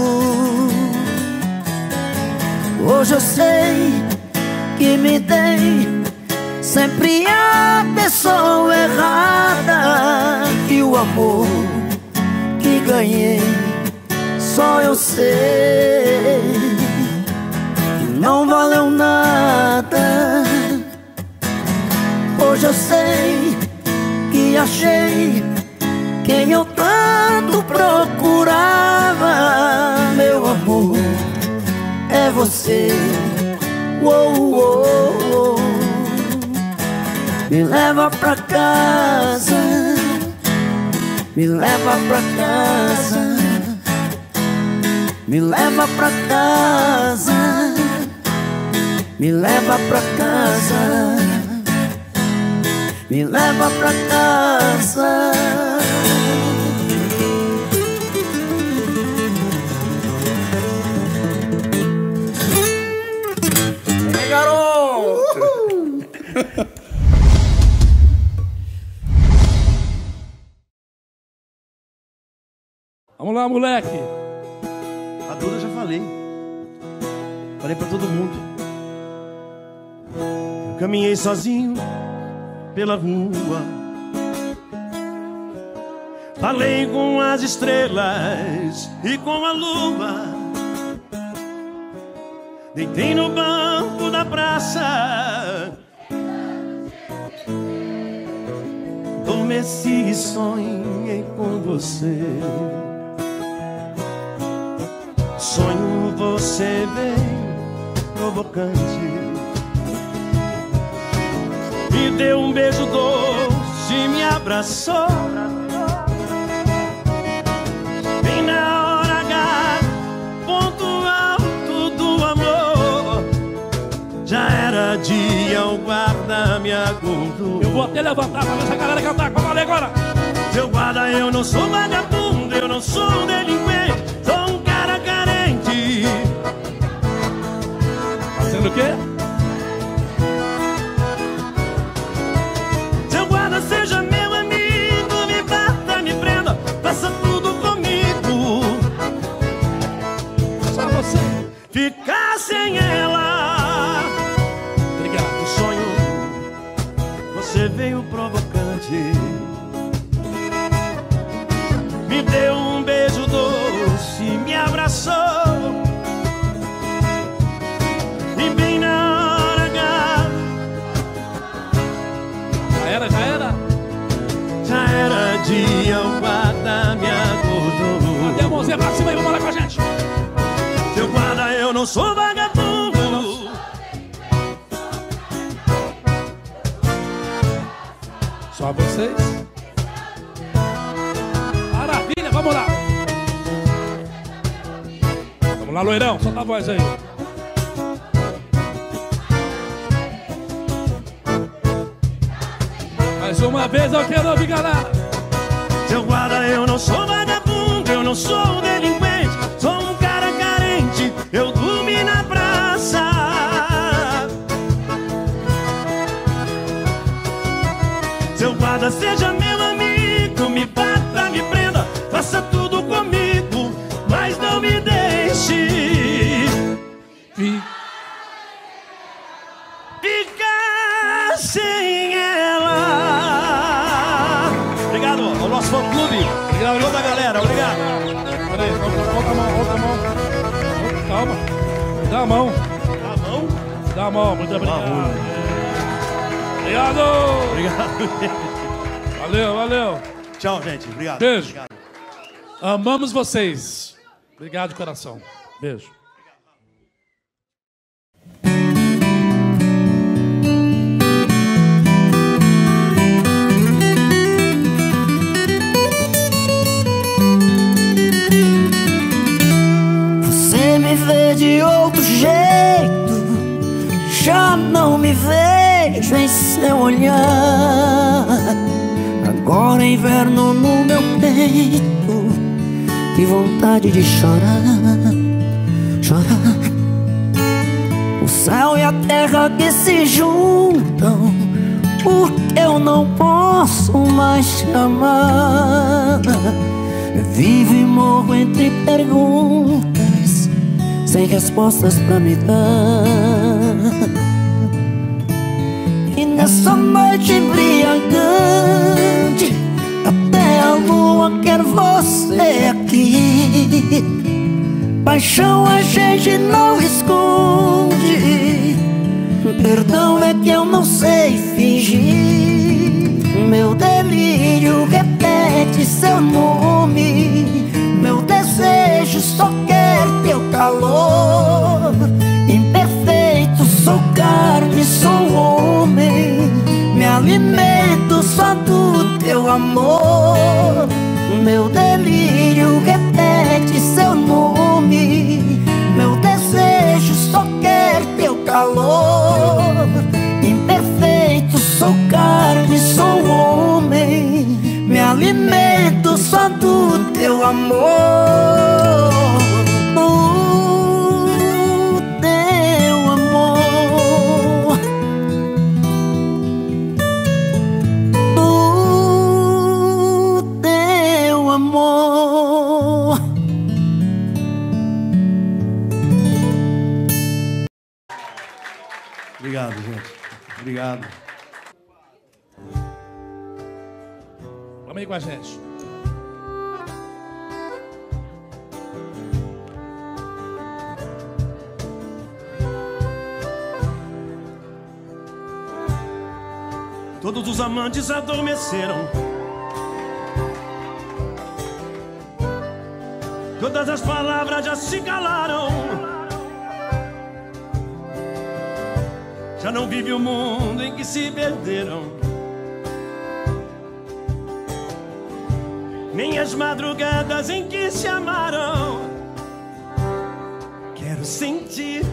Hoje eu sei que me dei sempre a pessoa errada, e o amor que ganhei só eu sei, não valeu nada. Hoje eu sei que achei quem eu tanto procurava. Meu amor, é você. Uou, uou, uou. Me leva pra casa, me leva pra casa. Me leva pra casa, me leva pra casa, me leva pra casa. É, garoto! Vamos lá, moleque. A Duda eu já falei. Falei pra todo mundo. Eu caminhei sozinho pela rua, falei com as estrelas e com a lua. Deitei no banco da praça, adormeci e sonhei com você. Sonho você bem provocante, me deu um beijo doce, me abraçou. Bem na hora H, ponto alto do amor. Já era dia, o guarda me acordou. Eu vou até levantar pra ver essa galera cantar. Vamos ali agora. Seu guarda, eu não sou vagabundo, eu não sou um delinquente, sou um cara carente. Fazendo o quê? Seu guarda, seja meu amigo, me bata, me prenda, faça tudo comigo. Só você. Ficar sem ela. Obrigado. O sonho, você veio provocante, me deu um beijo doce, me abraçou. E bem na hora H, Já era, já era. já era dia, o guarda me acordou. Cadê a mãozinha pra cima aí? Vamos lá com a gente. Seu guarda, eu não sou vagabundo. Só vocês. Maravilha, vamos lá. Vamos lá, loirão, solta a voz aí. Mais uma vez eu quero ouvir, galera. Seu guarda, eu não sou vagabundo, eu não sou um delinquente, sou um cara carente, eu dormi na praça. Seu guarda, seja meu amigo, me bata, me prenda, faça tudo comigo, mas não me deixe ficar sem ela. Obrigado ao nosso fã-clube. Obrigado a toda a galera, obrigado. Peraí, volta a mão, volta a mão. Calma, dá a mão. Dá a mão? Dá a mão, muito obrigado. Obrigado. Obrigado. Valeu, valeu. Tchau, gente. Obrigado. Beijo. Obrigado. Amamos vocês. Obrigado de coração. Beijo. Você me vê de outro jeito, já não me vejo em seu olhar. Agora inverno no meu peito, que vontade de chorar, chorar. O céu e a terra que se juntam, porque eu não posso mais te amar. Vivo e morro entre perguntas, sem respostas pra me dar. E nessa noite embriagante, até a lua quer você aqui. Paixão a gente não esconde, perdão é que eu não sei fingir. Meu delírio repete seu nome, meu desejo só quer teu calor. Imperfeito, sou carne, sou homem, me alimento só do teu amor. Meu delírio repete seu nome, teu amor, no teu amor, no teu amor. Obrigado, gente. Obrigado. Vamos aí com a gente. Todos os amantes adormeceram, todas as palavras já se calaram. Já não vive o mundo em que se perderam, nem as madrugadas em que se amaram. Quero sentir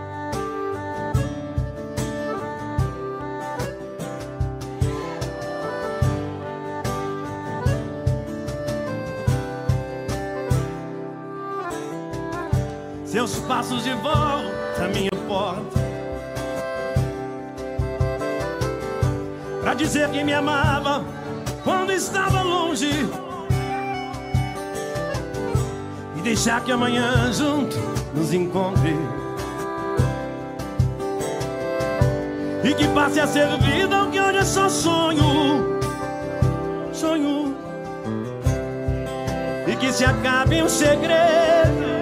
seus passos de volta à minha porta, pra dizer que me amava quando estava longe, e deixar que amanhã junto nos encontre, e que passe a ser vida o que hoje é só sonho, sonho, e que se acabe um segredo,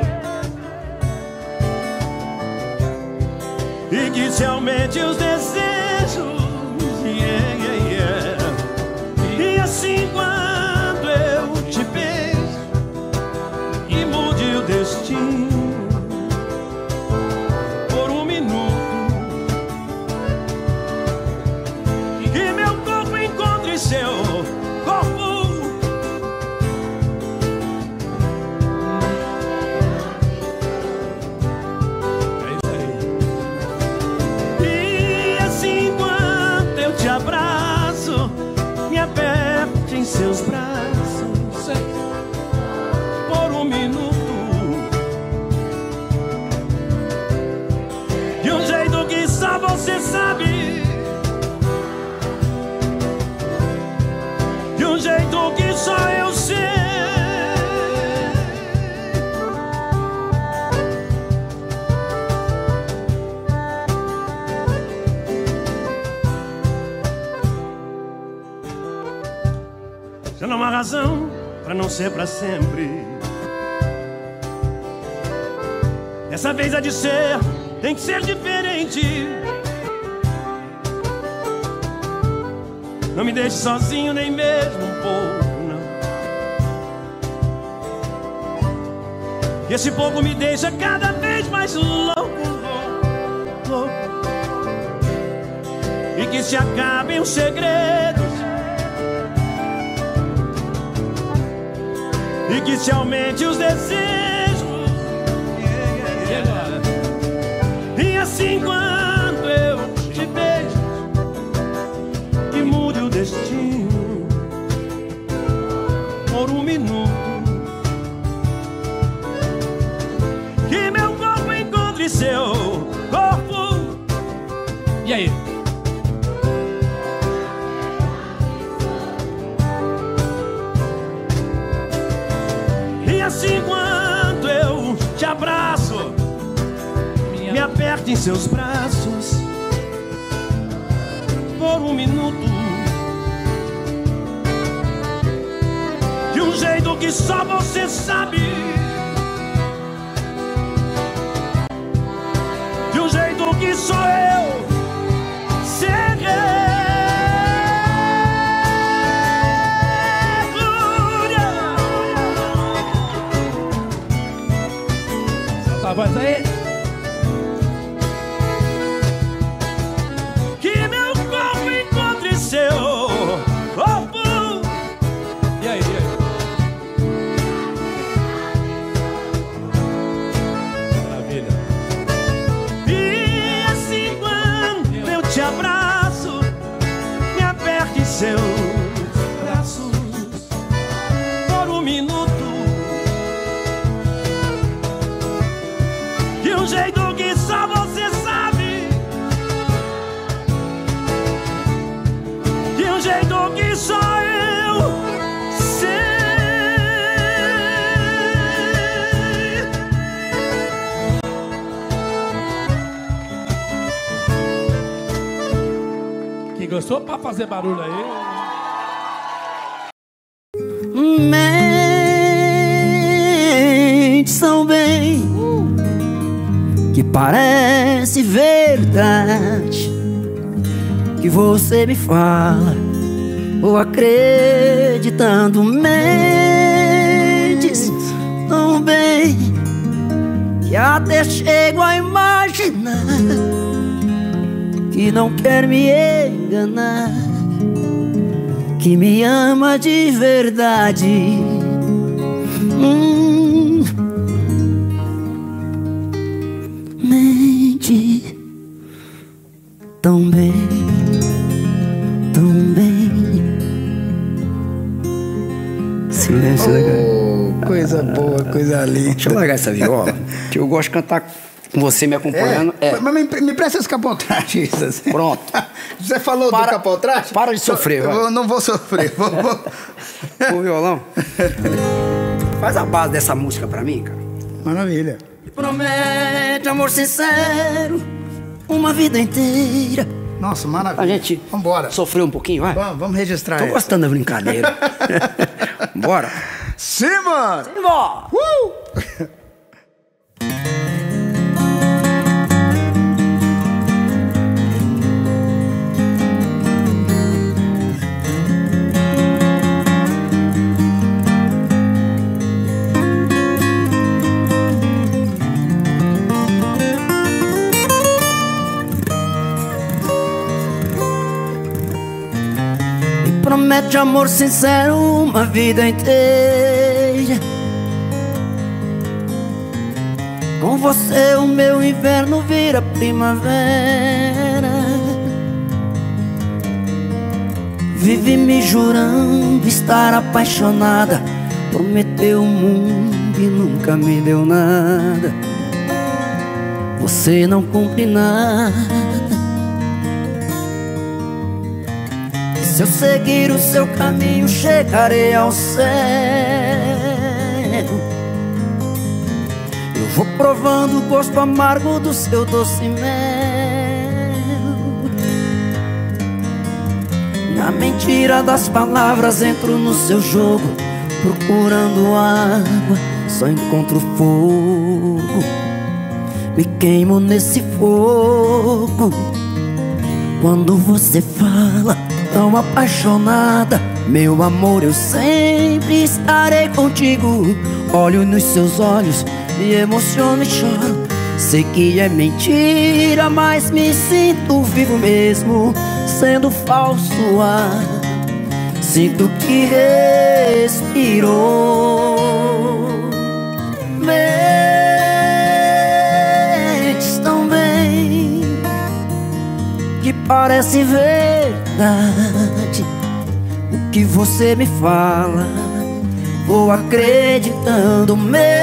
e que se aumente os desejos, yeah, yeah, yeah. E assim quando eu te beijo e mude o destino por um minuto, que meu corpo encontre seu corpo, abraço, me aperte em seus braços por um minuto, de um jeito que só você sabe, de um jeito que só eu sei. Já não há razão pra não ser pra sempre. Dessa vez é de ser, tem que ser diferente. Não me deixe sozinho nem mesmo um pouco, não. E esse pouco me deixa cada vez mais louco, louco, louco. E que se acabem os segredos, e que se aumente os desejos, yeah, yeah, yeah. E assim quando eu te beijo, que mude o destino por um minuto, que meu corpo encontre seu corpo. E aí? Assim quando eu te abraço, me aperte em seus braços por um minuto, de um jeito que só você sabe, de um jeito que só eu sei. A voz aí. Que meu corpo encontre seu corpo. E aí, e aí? Maravilha. E assim quando eu te abraço, me aperte em seus braços por um minuto, sou pra fazer barulho aí. Mentes tão bem que parece verdade que você me fala, vou acreditando. Mentes tão bem que até chego a imaginar que não quer me enganar, que me ama de verdade. Hum. Mente tão bem, tão bem. Silêncio, né, cara? Coisa boa, coisa linda. Deixa eu largar essa viola, que eu gosto de cantar com você me acompanhando. É, É. Mas me, me presta esse capotraste. Assim. Pronto. Você falou Para- do capotraste? para de sofrer, vai. Eu não vou sofrer. Vou, vou... O violão. Faz a base dessa música pra mim, cara. Maravilha. Promete amor sincero, uma vida inteira. Nossa, maravilha. A gente Vambora. sofreu um pouquinho, vai? Vamos, vamos registrar Tô essa. gostando da brincadeira. Bora. Sim, mano! Simbora. Uh! Promete amor sincero, uma vida inteira. Com você o meu inverno vira primavera. Vive me jurando estar apaixonada. Prometeu o mundo e nunca me deu nada. Você não cumpre nada. Se eu seguir o seu caminho, chegarei ao céu. Eu vou provando o gosto amargo do seu doce mel. Na mentira das palavras entro no seu jogo. Procurando água, só encontro fogo. Me queimo nesse fogo. Quando você fala tão apaixonada, meu amor, eu sempre estarei contigo. Olho nos seus olhos, me emociono e choro. Sei que é mentira, mas me sinto vivo mesmo, sendo falso ar. Sinto que respirou. Mentes tão bem que parece verdade o que você me fala, vou acreditando.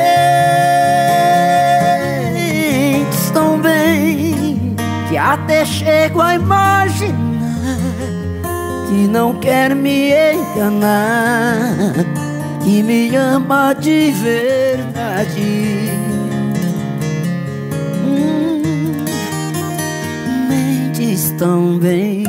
Mentes tão bem que até chego a imaginar que não quer me enganar, que me ama de verdade. Hum, mentes tão bem.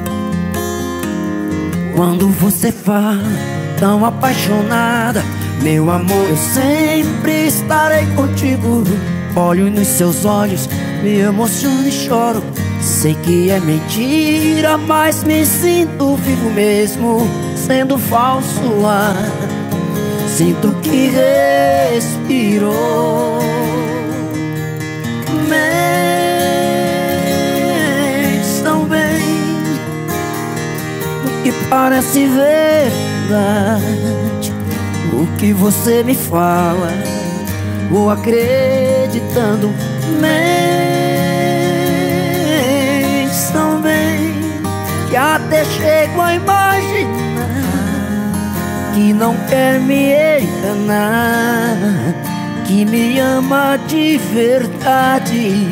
Quando você fala tão apaixonada, meu amor, eu sempre estarei contigo. Olho nos seus olhos, me emociono e choro. Sei que é mentira, mas me sinto vivo mesmo, sendo falso ar. Sinto que respirou. Mentes tão bem que parece verdade o que você me fala, vou acreditando. Mentes tão bem que até chego a imaginar que não quer me enganar, que me ama de verdade.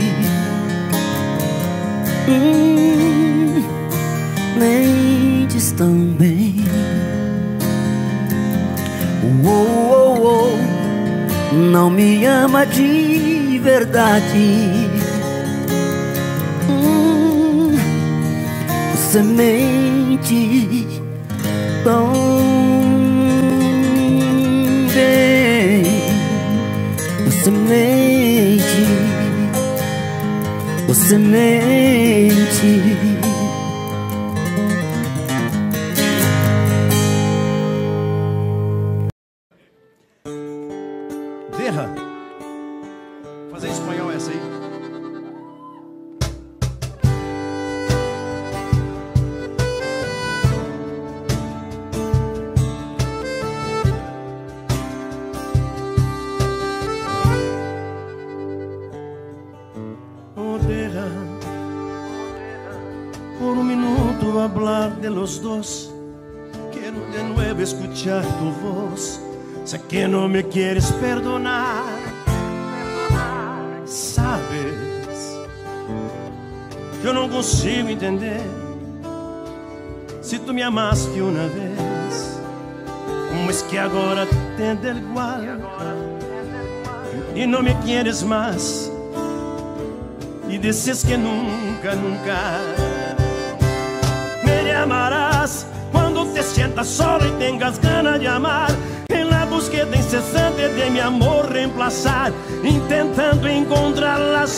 Hum, mentes tão bem. Oh, oh, oh, não me ama de verdade. Hum, Você mente tão bem. Você mente, você mente. Derra. Fazer em espanhol essa aí. Oh, deja por un minuto hablar de los dos. Quiero de nuevo escuchar tu voz. Sé que no me quieres perdonar. Sabes, yo no consigo entender. Si tú me amaste una vez, ¿cómo es que ahora te da igual? Y no me quieres más. Y dices que nunca, nunca me llamarás cuando te sientas solo y tengas ganas de amar. En la búsqueda incesante de mi amor reemplazar, intentando encontrar la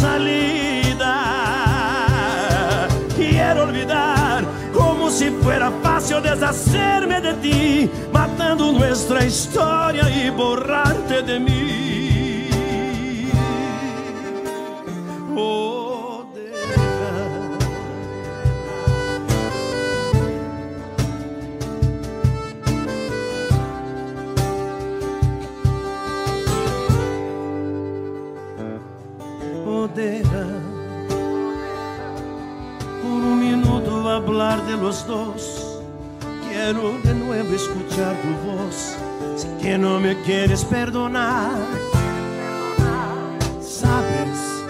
salida. Quiero olvidar como si fuera fácil deshacerme de ti, matando nuestra historia y borrarte de mí. Oh, deja. Oh, deja por un minuto hablar de los dos. Quiero de nuevo escuchar tu voz. Sé que no me quieres perdonar. Sabes,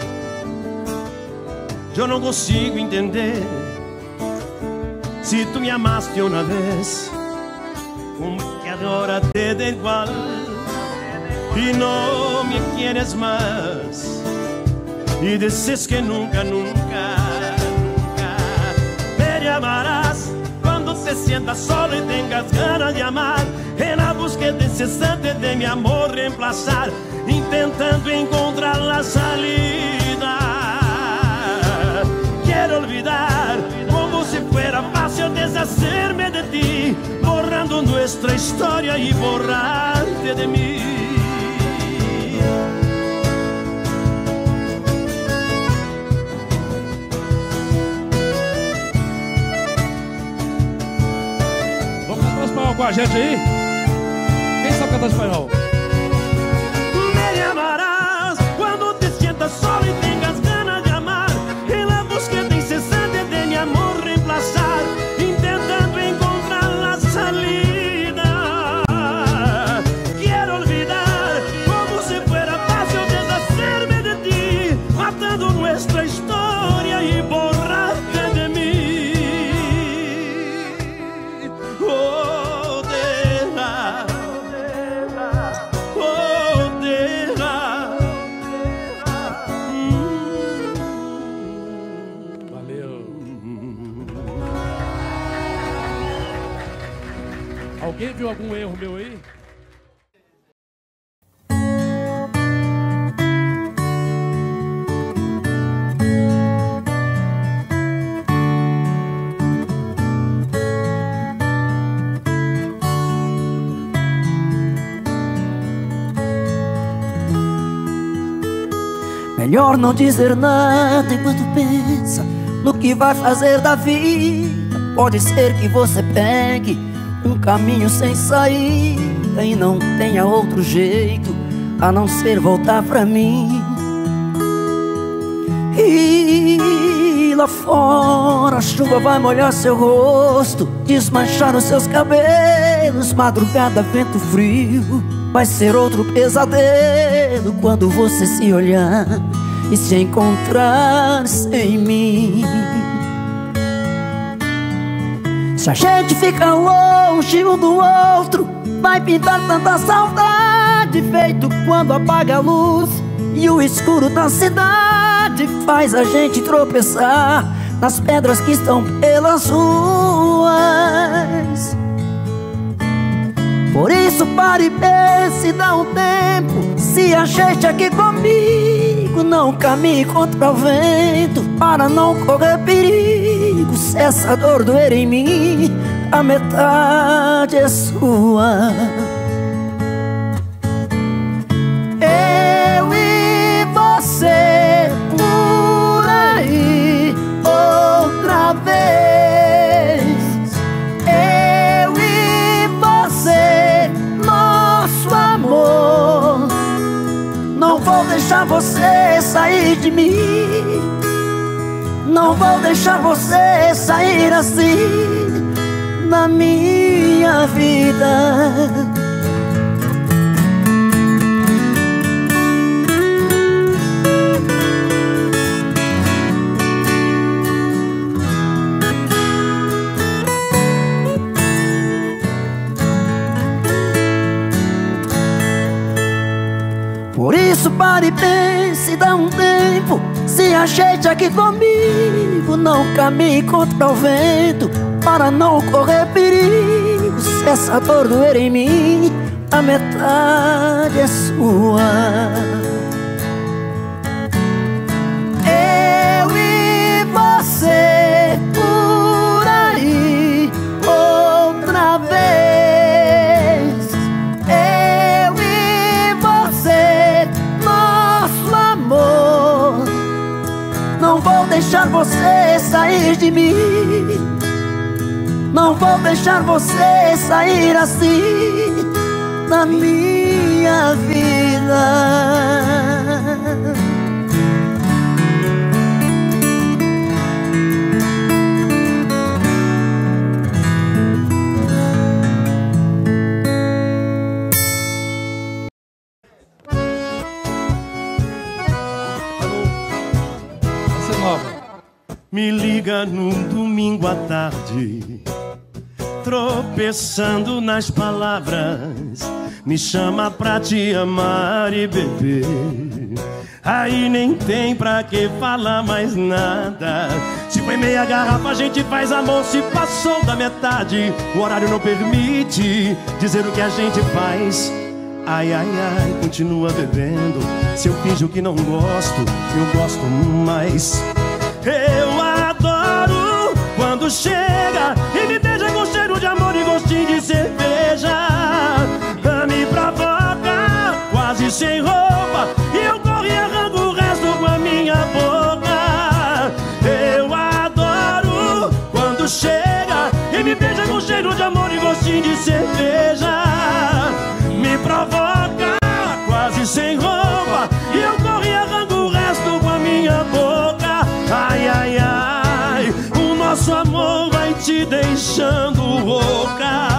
yo no consigo entender. Si tú me amaste una vez, como que ahora te da igual y no me quieres más. Y dices que nunca, nunca, nunca me llamarás cuando te sientas solo y tengas ganas de amar. En la búsqueda incesante de mi amor reemplazar, intentando encontrar la salida. Quiero olvidar como si fuera fácil deshacerme de ti, borrando nuestra historia y borrarte de mí. Espanhol com a gente aí? Quem sabe cantar espanhol? Me llamarás cuando te sientas solo y tengas ganas de amar. En la búsqueda incesante de mi amor reemplazar, intentando encontrar la salida. Quiero olvidar como si fuera fácil deshacerme de ti, matando nuestra historia y borrarte de mí. Oh, alguém viu algum erro meu aí? Melhor não dizer nada enquanto pensa no que vai fazer da vida. Pode ser que você pegue um caminho sem saída e não tenha outro jeito a não ser voltar pra mim. E lá fora a chuva vai molhar seu rosto, desmanchar os seus cabelos. Madrugada, vento frio, vai ser outro pesadelo quando você se olhar e se encontrar sem mim. Se a gente fica longe um do outro, vai pintar tanta saudade, feito quando apaga a luz e o escuro da cidade faz a gente tropeçar nas pedras que estão pelas ruas. Por isso pare e pense, dá um tempo. Se a gente aqui comigo, não caminhe contra o vento, para não correr perigo. Se essa dor doer em mim, a metade é sua. Eu e você por aí outra vez. Eu e você, nosso amor. Não vou deixar você sair de mim. Não vou deixar você sair assim da minha vida. Por isso pare e pense, dá um tempo. Se ajeite aqui comigo, não caminhe contra o vento, para não correr perigo. Se essa dor doer em mim, a metade é sua. Eu e você por aí outra vez. Eu e você, nosso amor. Não vou deixar você sair de mim. Não vou deixar você sair assim da minha vida. Me liga num domingo à tarde, tropeçando nas palavras, me chama pra te amar e beber. Aí nem tem pra que falar mais nada. Se foi meia garrafa a gente faz amor. Se passou da metade, o horário não permite dizer o que a gente faz. Ai, ai, ai, continua bebendo. Se eu finjo que não gosto, eu gosto mais. Eu adoro quando chega e me beija com cheiro de amor e gostinho de cerveja. Me provoca quase sem roupa e eu corro e arranco o resto com a minha boca. Eu adoro quando chega e me beija com cheiro de amor e gostinho de cerveja. Me provoca quase sem roupa e eu corro e arranco o resto com a minha boca. Ai, ai, ai, o nosso amor vai te deixando louca.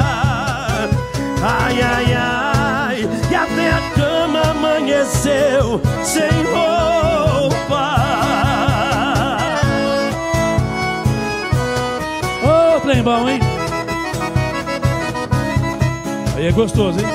Ai, ai, ai, e até a cama amanheceu sem roupa. Ô, trem bom, hein? Aí é gostoso, hein?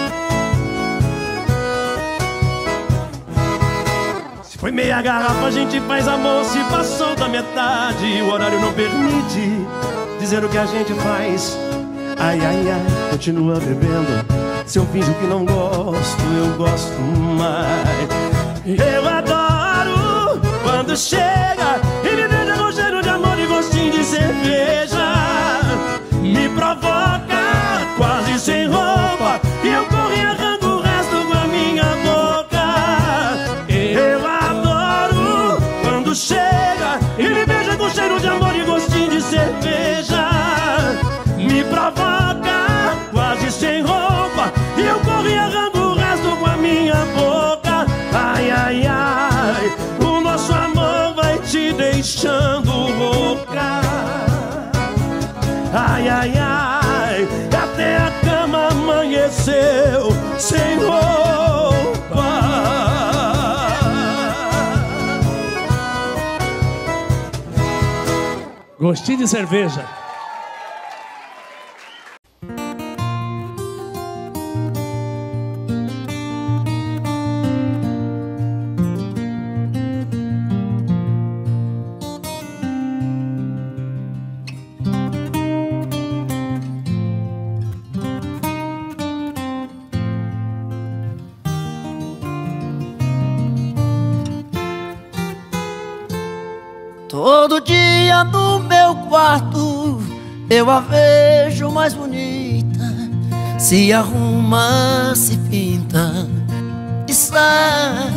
Foi meia garrafa, a gente faz amor. Se passou da metade, o horário não permite dizer o que a gente faz. Ai, ai, ai, continua bebendo. Se eu finjo que não gosto, eu gosto mais. Eu adoro quando chega e me beija com cheiro de amor e gostinho de cerveja. Me provoca quase sem roupa e eu corro e arranco o resto com a minha boca. Eu quando chega e me beija com cheiro de amor e gostinho de cerveja. Me provoca quase sem roupa e eu corro e arranco o resto com a minha boca. Ai, ai, ai, o nosso amor vai te deixando louca. Ai, ai, ai, até a cama amanheceu sem roupa. Gostinho de cerveja. Todo dia no meu quarto eu a vejo mais bonita. Se arruma, se pinta e sai.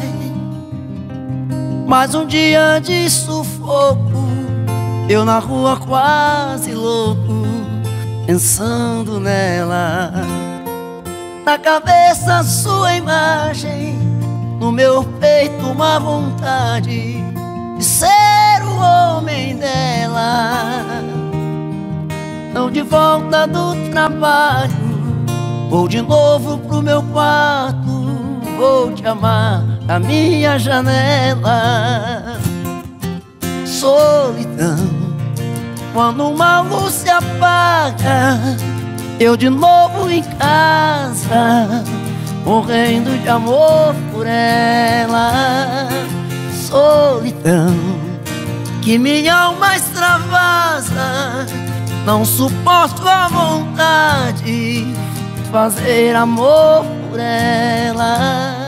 Mais um dia de sufoco, eu na rua quase louco, pensando nela. Na cabeça sua imagem, no meu peito uma vontade de ser o homem dela. Não de volta do trabalho, vou de novo pro meu quarto, vou te amar da minha janela. Solidão, quando uma luz se apaga, eu de novo em casa, morrendo de amor por ela. Solidão, que minha alma extravasa, não suporto a vontade de fazer amor por ela.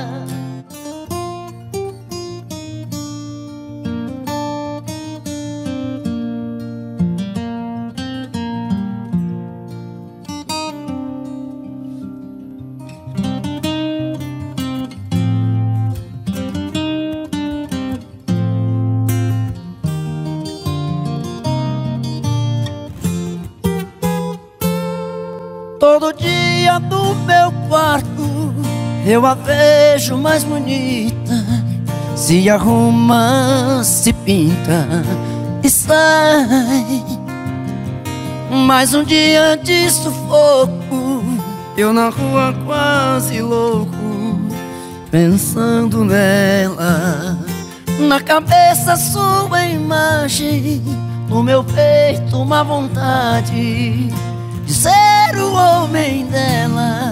Todo dia no meu quarto eu a vejo mais bonita. Se arruma, se pinta e sai. Mais um dia de sufoco, eu na rua quase louco, pensando nela. Na cabeça sua imagem, no meu peito uma vontade de ser o homem dela.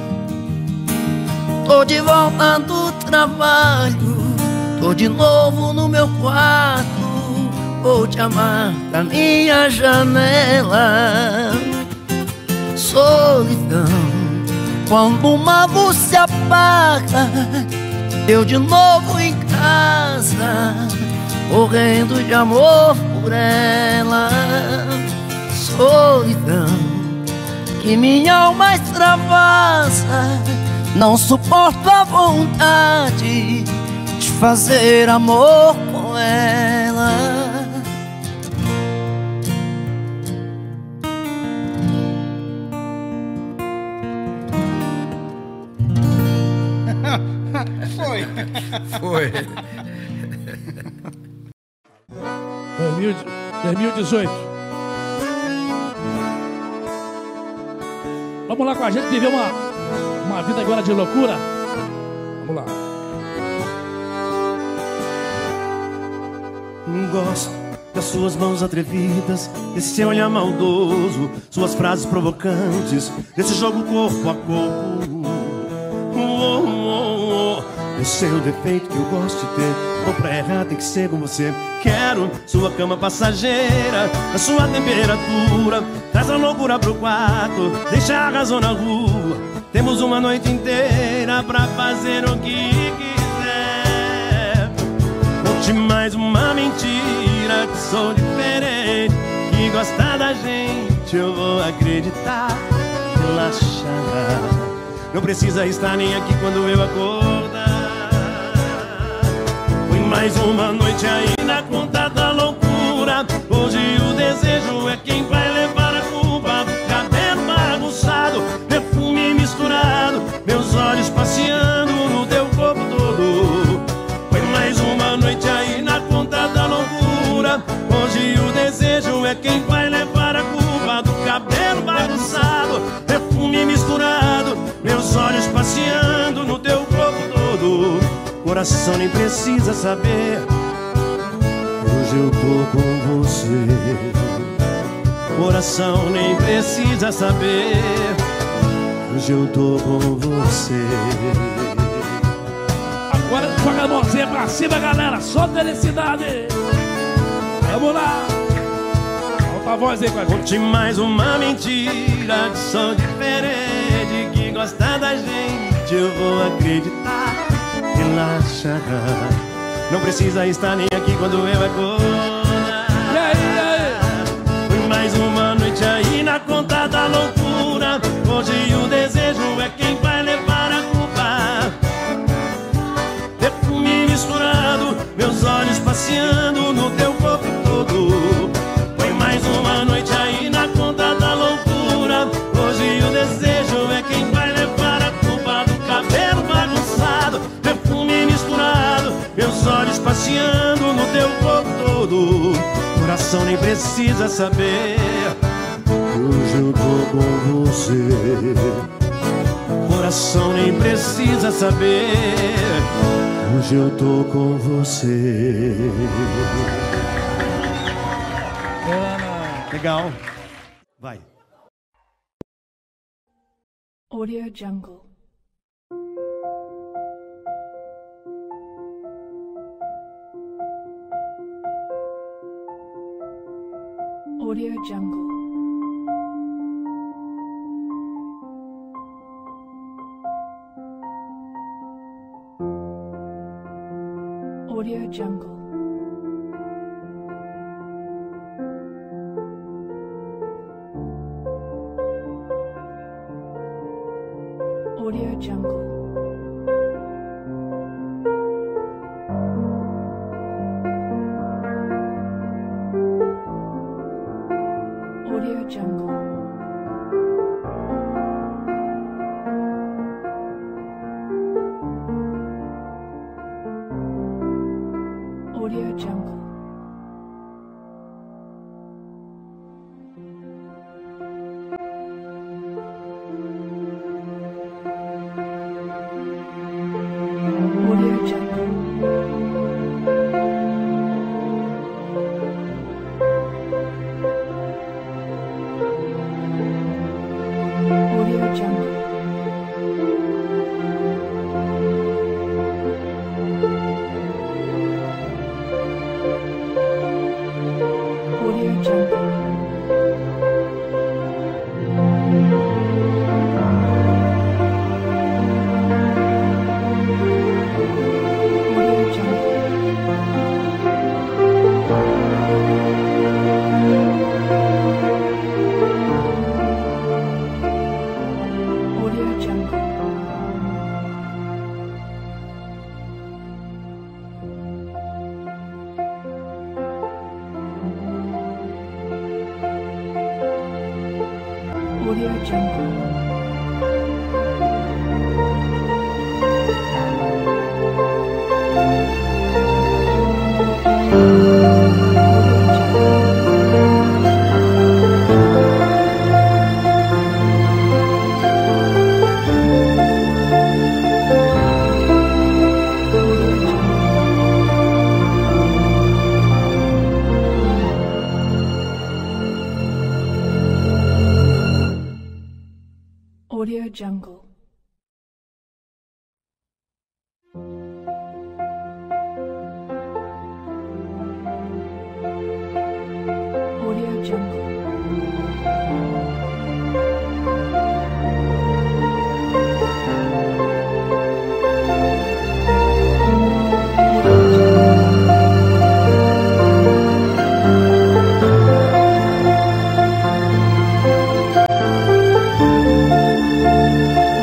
Tô de volta do trabalho, tô de novo no meu quarto, vou te amar da minha janela. Solidão, quando uma luz se apaga, eu de novo em casa, morrendo de amor por ela. Solidão, que minha alma extravasa, não suporto a vontade de fazer amor com ela. Foi. Foi. dois mil e dezoito. Vamos lá com a gente viver uma, uma vida agora de loucura. Vamos lá. Gosto das suas mãos atrevidas, desse seu olhar maldoso, suas frases provocantes, desse jogo corpo a corpo. Oh, oh, oh. Esse é o defeito que eu gosto de ter. Ou pra errar tem que ser com você. Quero sua cama passageira, a sua temperatura, traz a loucura pro quarto, deixa a razão na rua. Temos uma noite inteira pra fazer o que quiser. Conte mais uma mentira, que sou diferente, que gosta da gente eu vou acreditar. Relaxa, não precisa estar nem aqui quando eu acordar. Foi mais uma noite aí na conta da loucura. Hoje o desejo é quem vai levar a culpa. Cabelo bagunçado, perfume misturado, meus olhos passeando no teu corpo todo. Foi mais uma noite aí na conta da loucura. Hoje o desejo é quem vai levar a culpa do cabelo bagunçado, perfume misturado, meus olhos passeando no teu corpo todo. Coração nem precisa saber, hoje eu tô com você. Coração nem precisa saber, hoje eu tô com você. Agora joga a mãozinha pra cima, galera. Só felicidade. Vamos lá. Solta a voz aí com a gente. Conte mais uma mentira, que sou diferente, que gosta da gente eu vou acreditar. Relaxa, não precisa estar nem aqui quando eu acordar. olhos passeando no teu corpo todo. Foi mais uma noite aí na conta da loucura. Hoje o desejo é quem vai levar a culpa do cabelo bagunçado, perfume misturado, meus olhos passeando no teu corpo todo. Coração nem precisa saber, hoje eu tô com você. Coração nem precisa saber, hoje eu tô com você. Legal. Vai. Audio Jungle. Audio Jungle. Audio Jungle. Audio Jungle. Audio Jungle. Audio Jungle. Audio Jungle. Audio Jungle. Audio Jungle. Audio Jungle. Audio Jungle. Audio Jungle. Audio Jungle.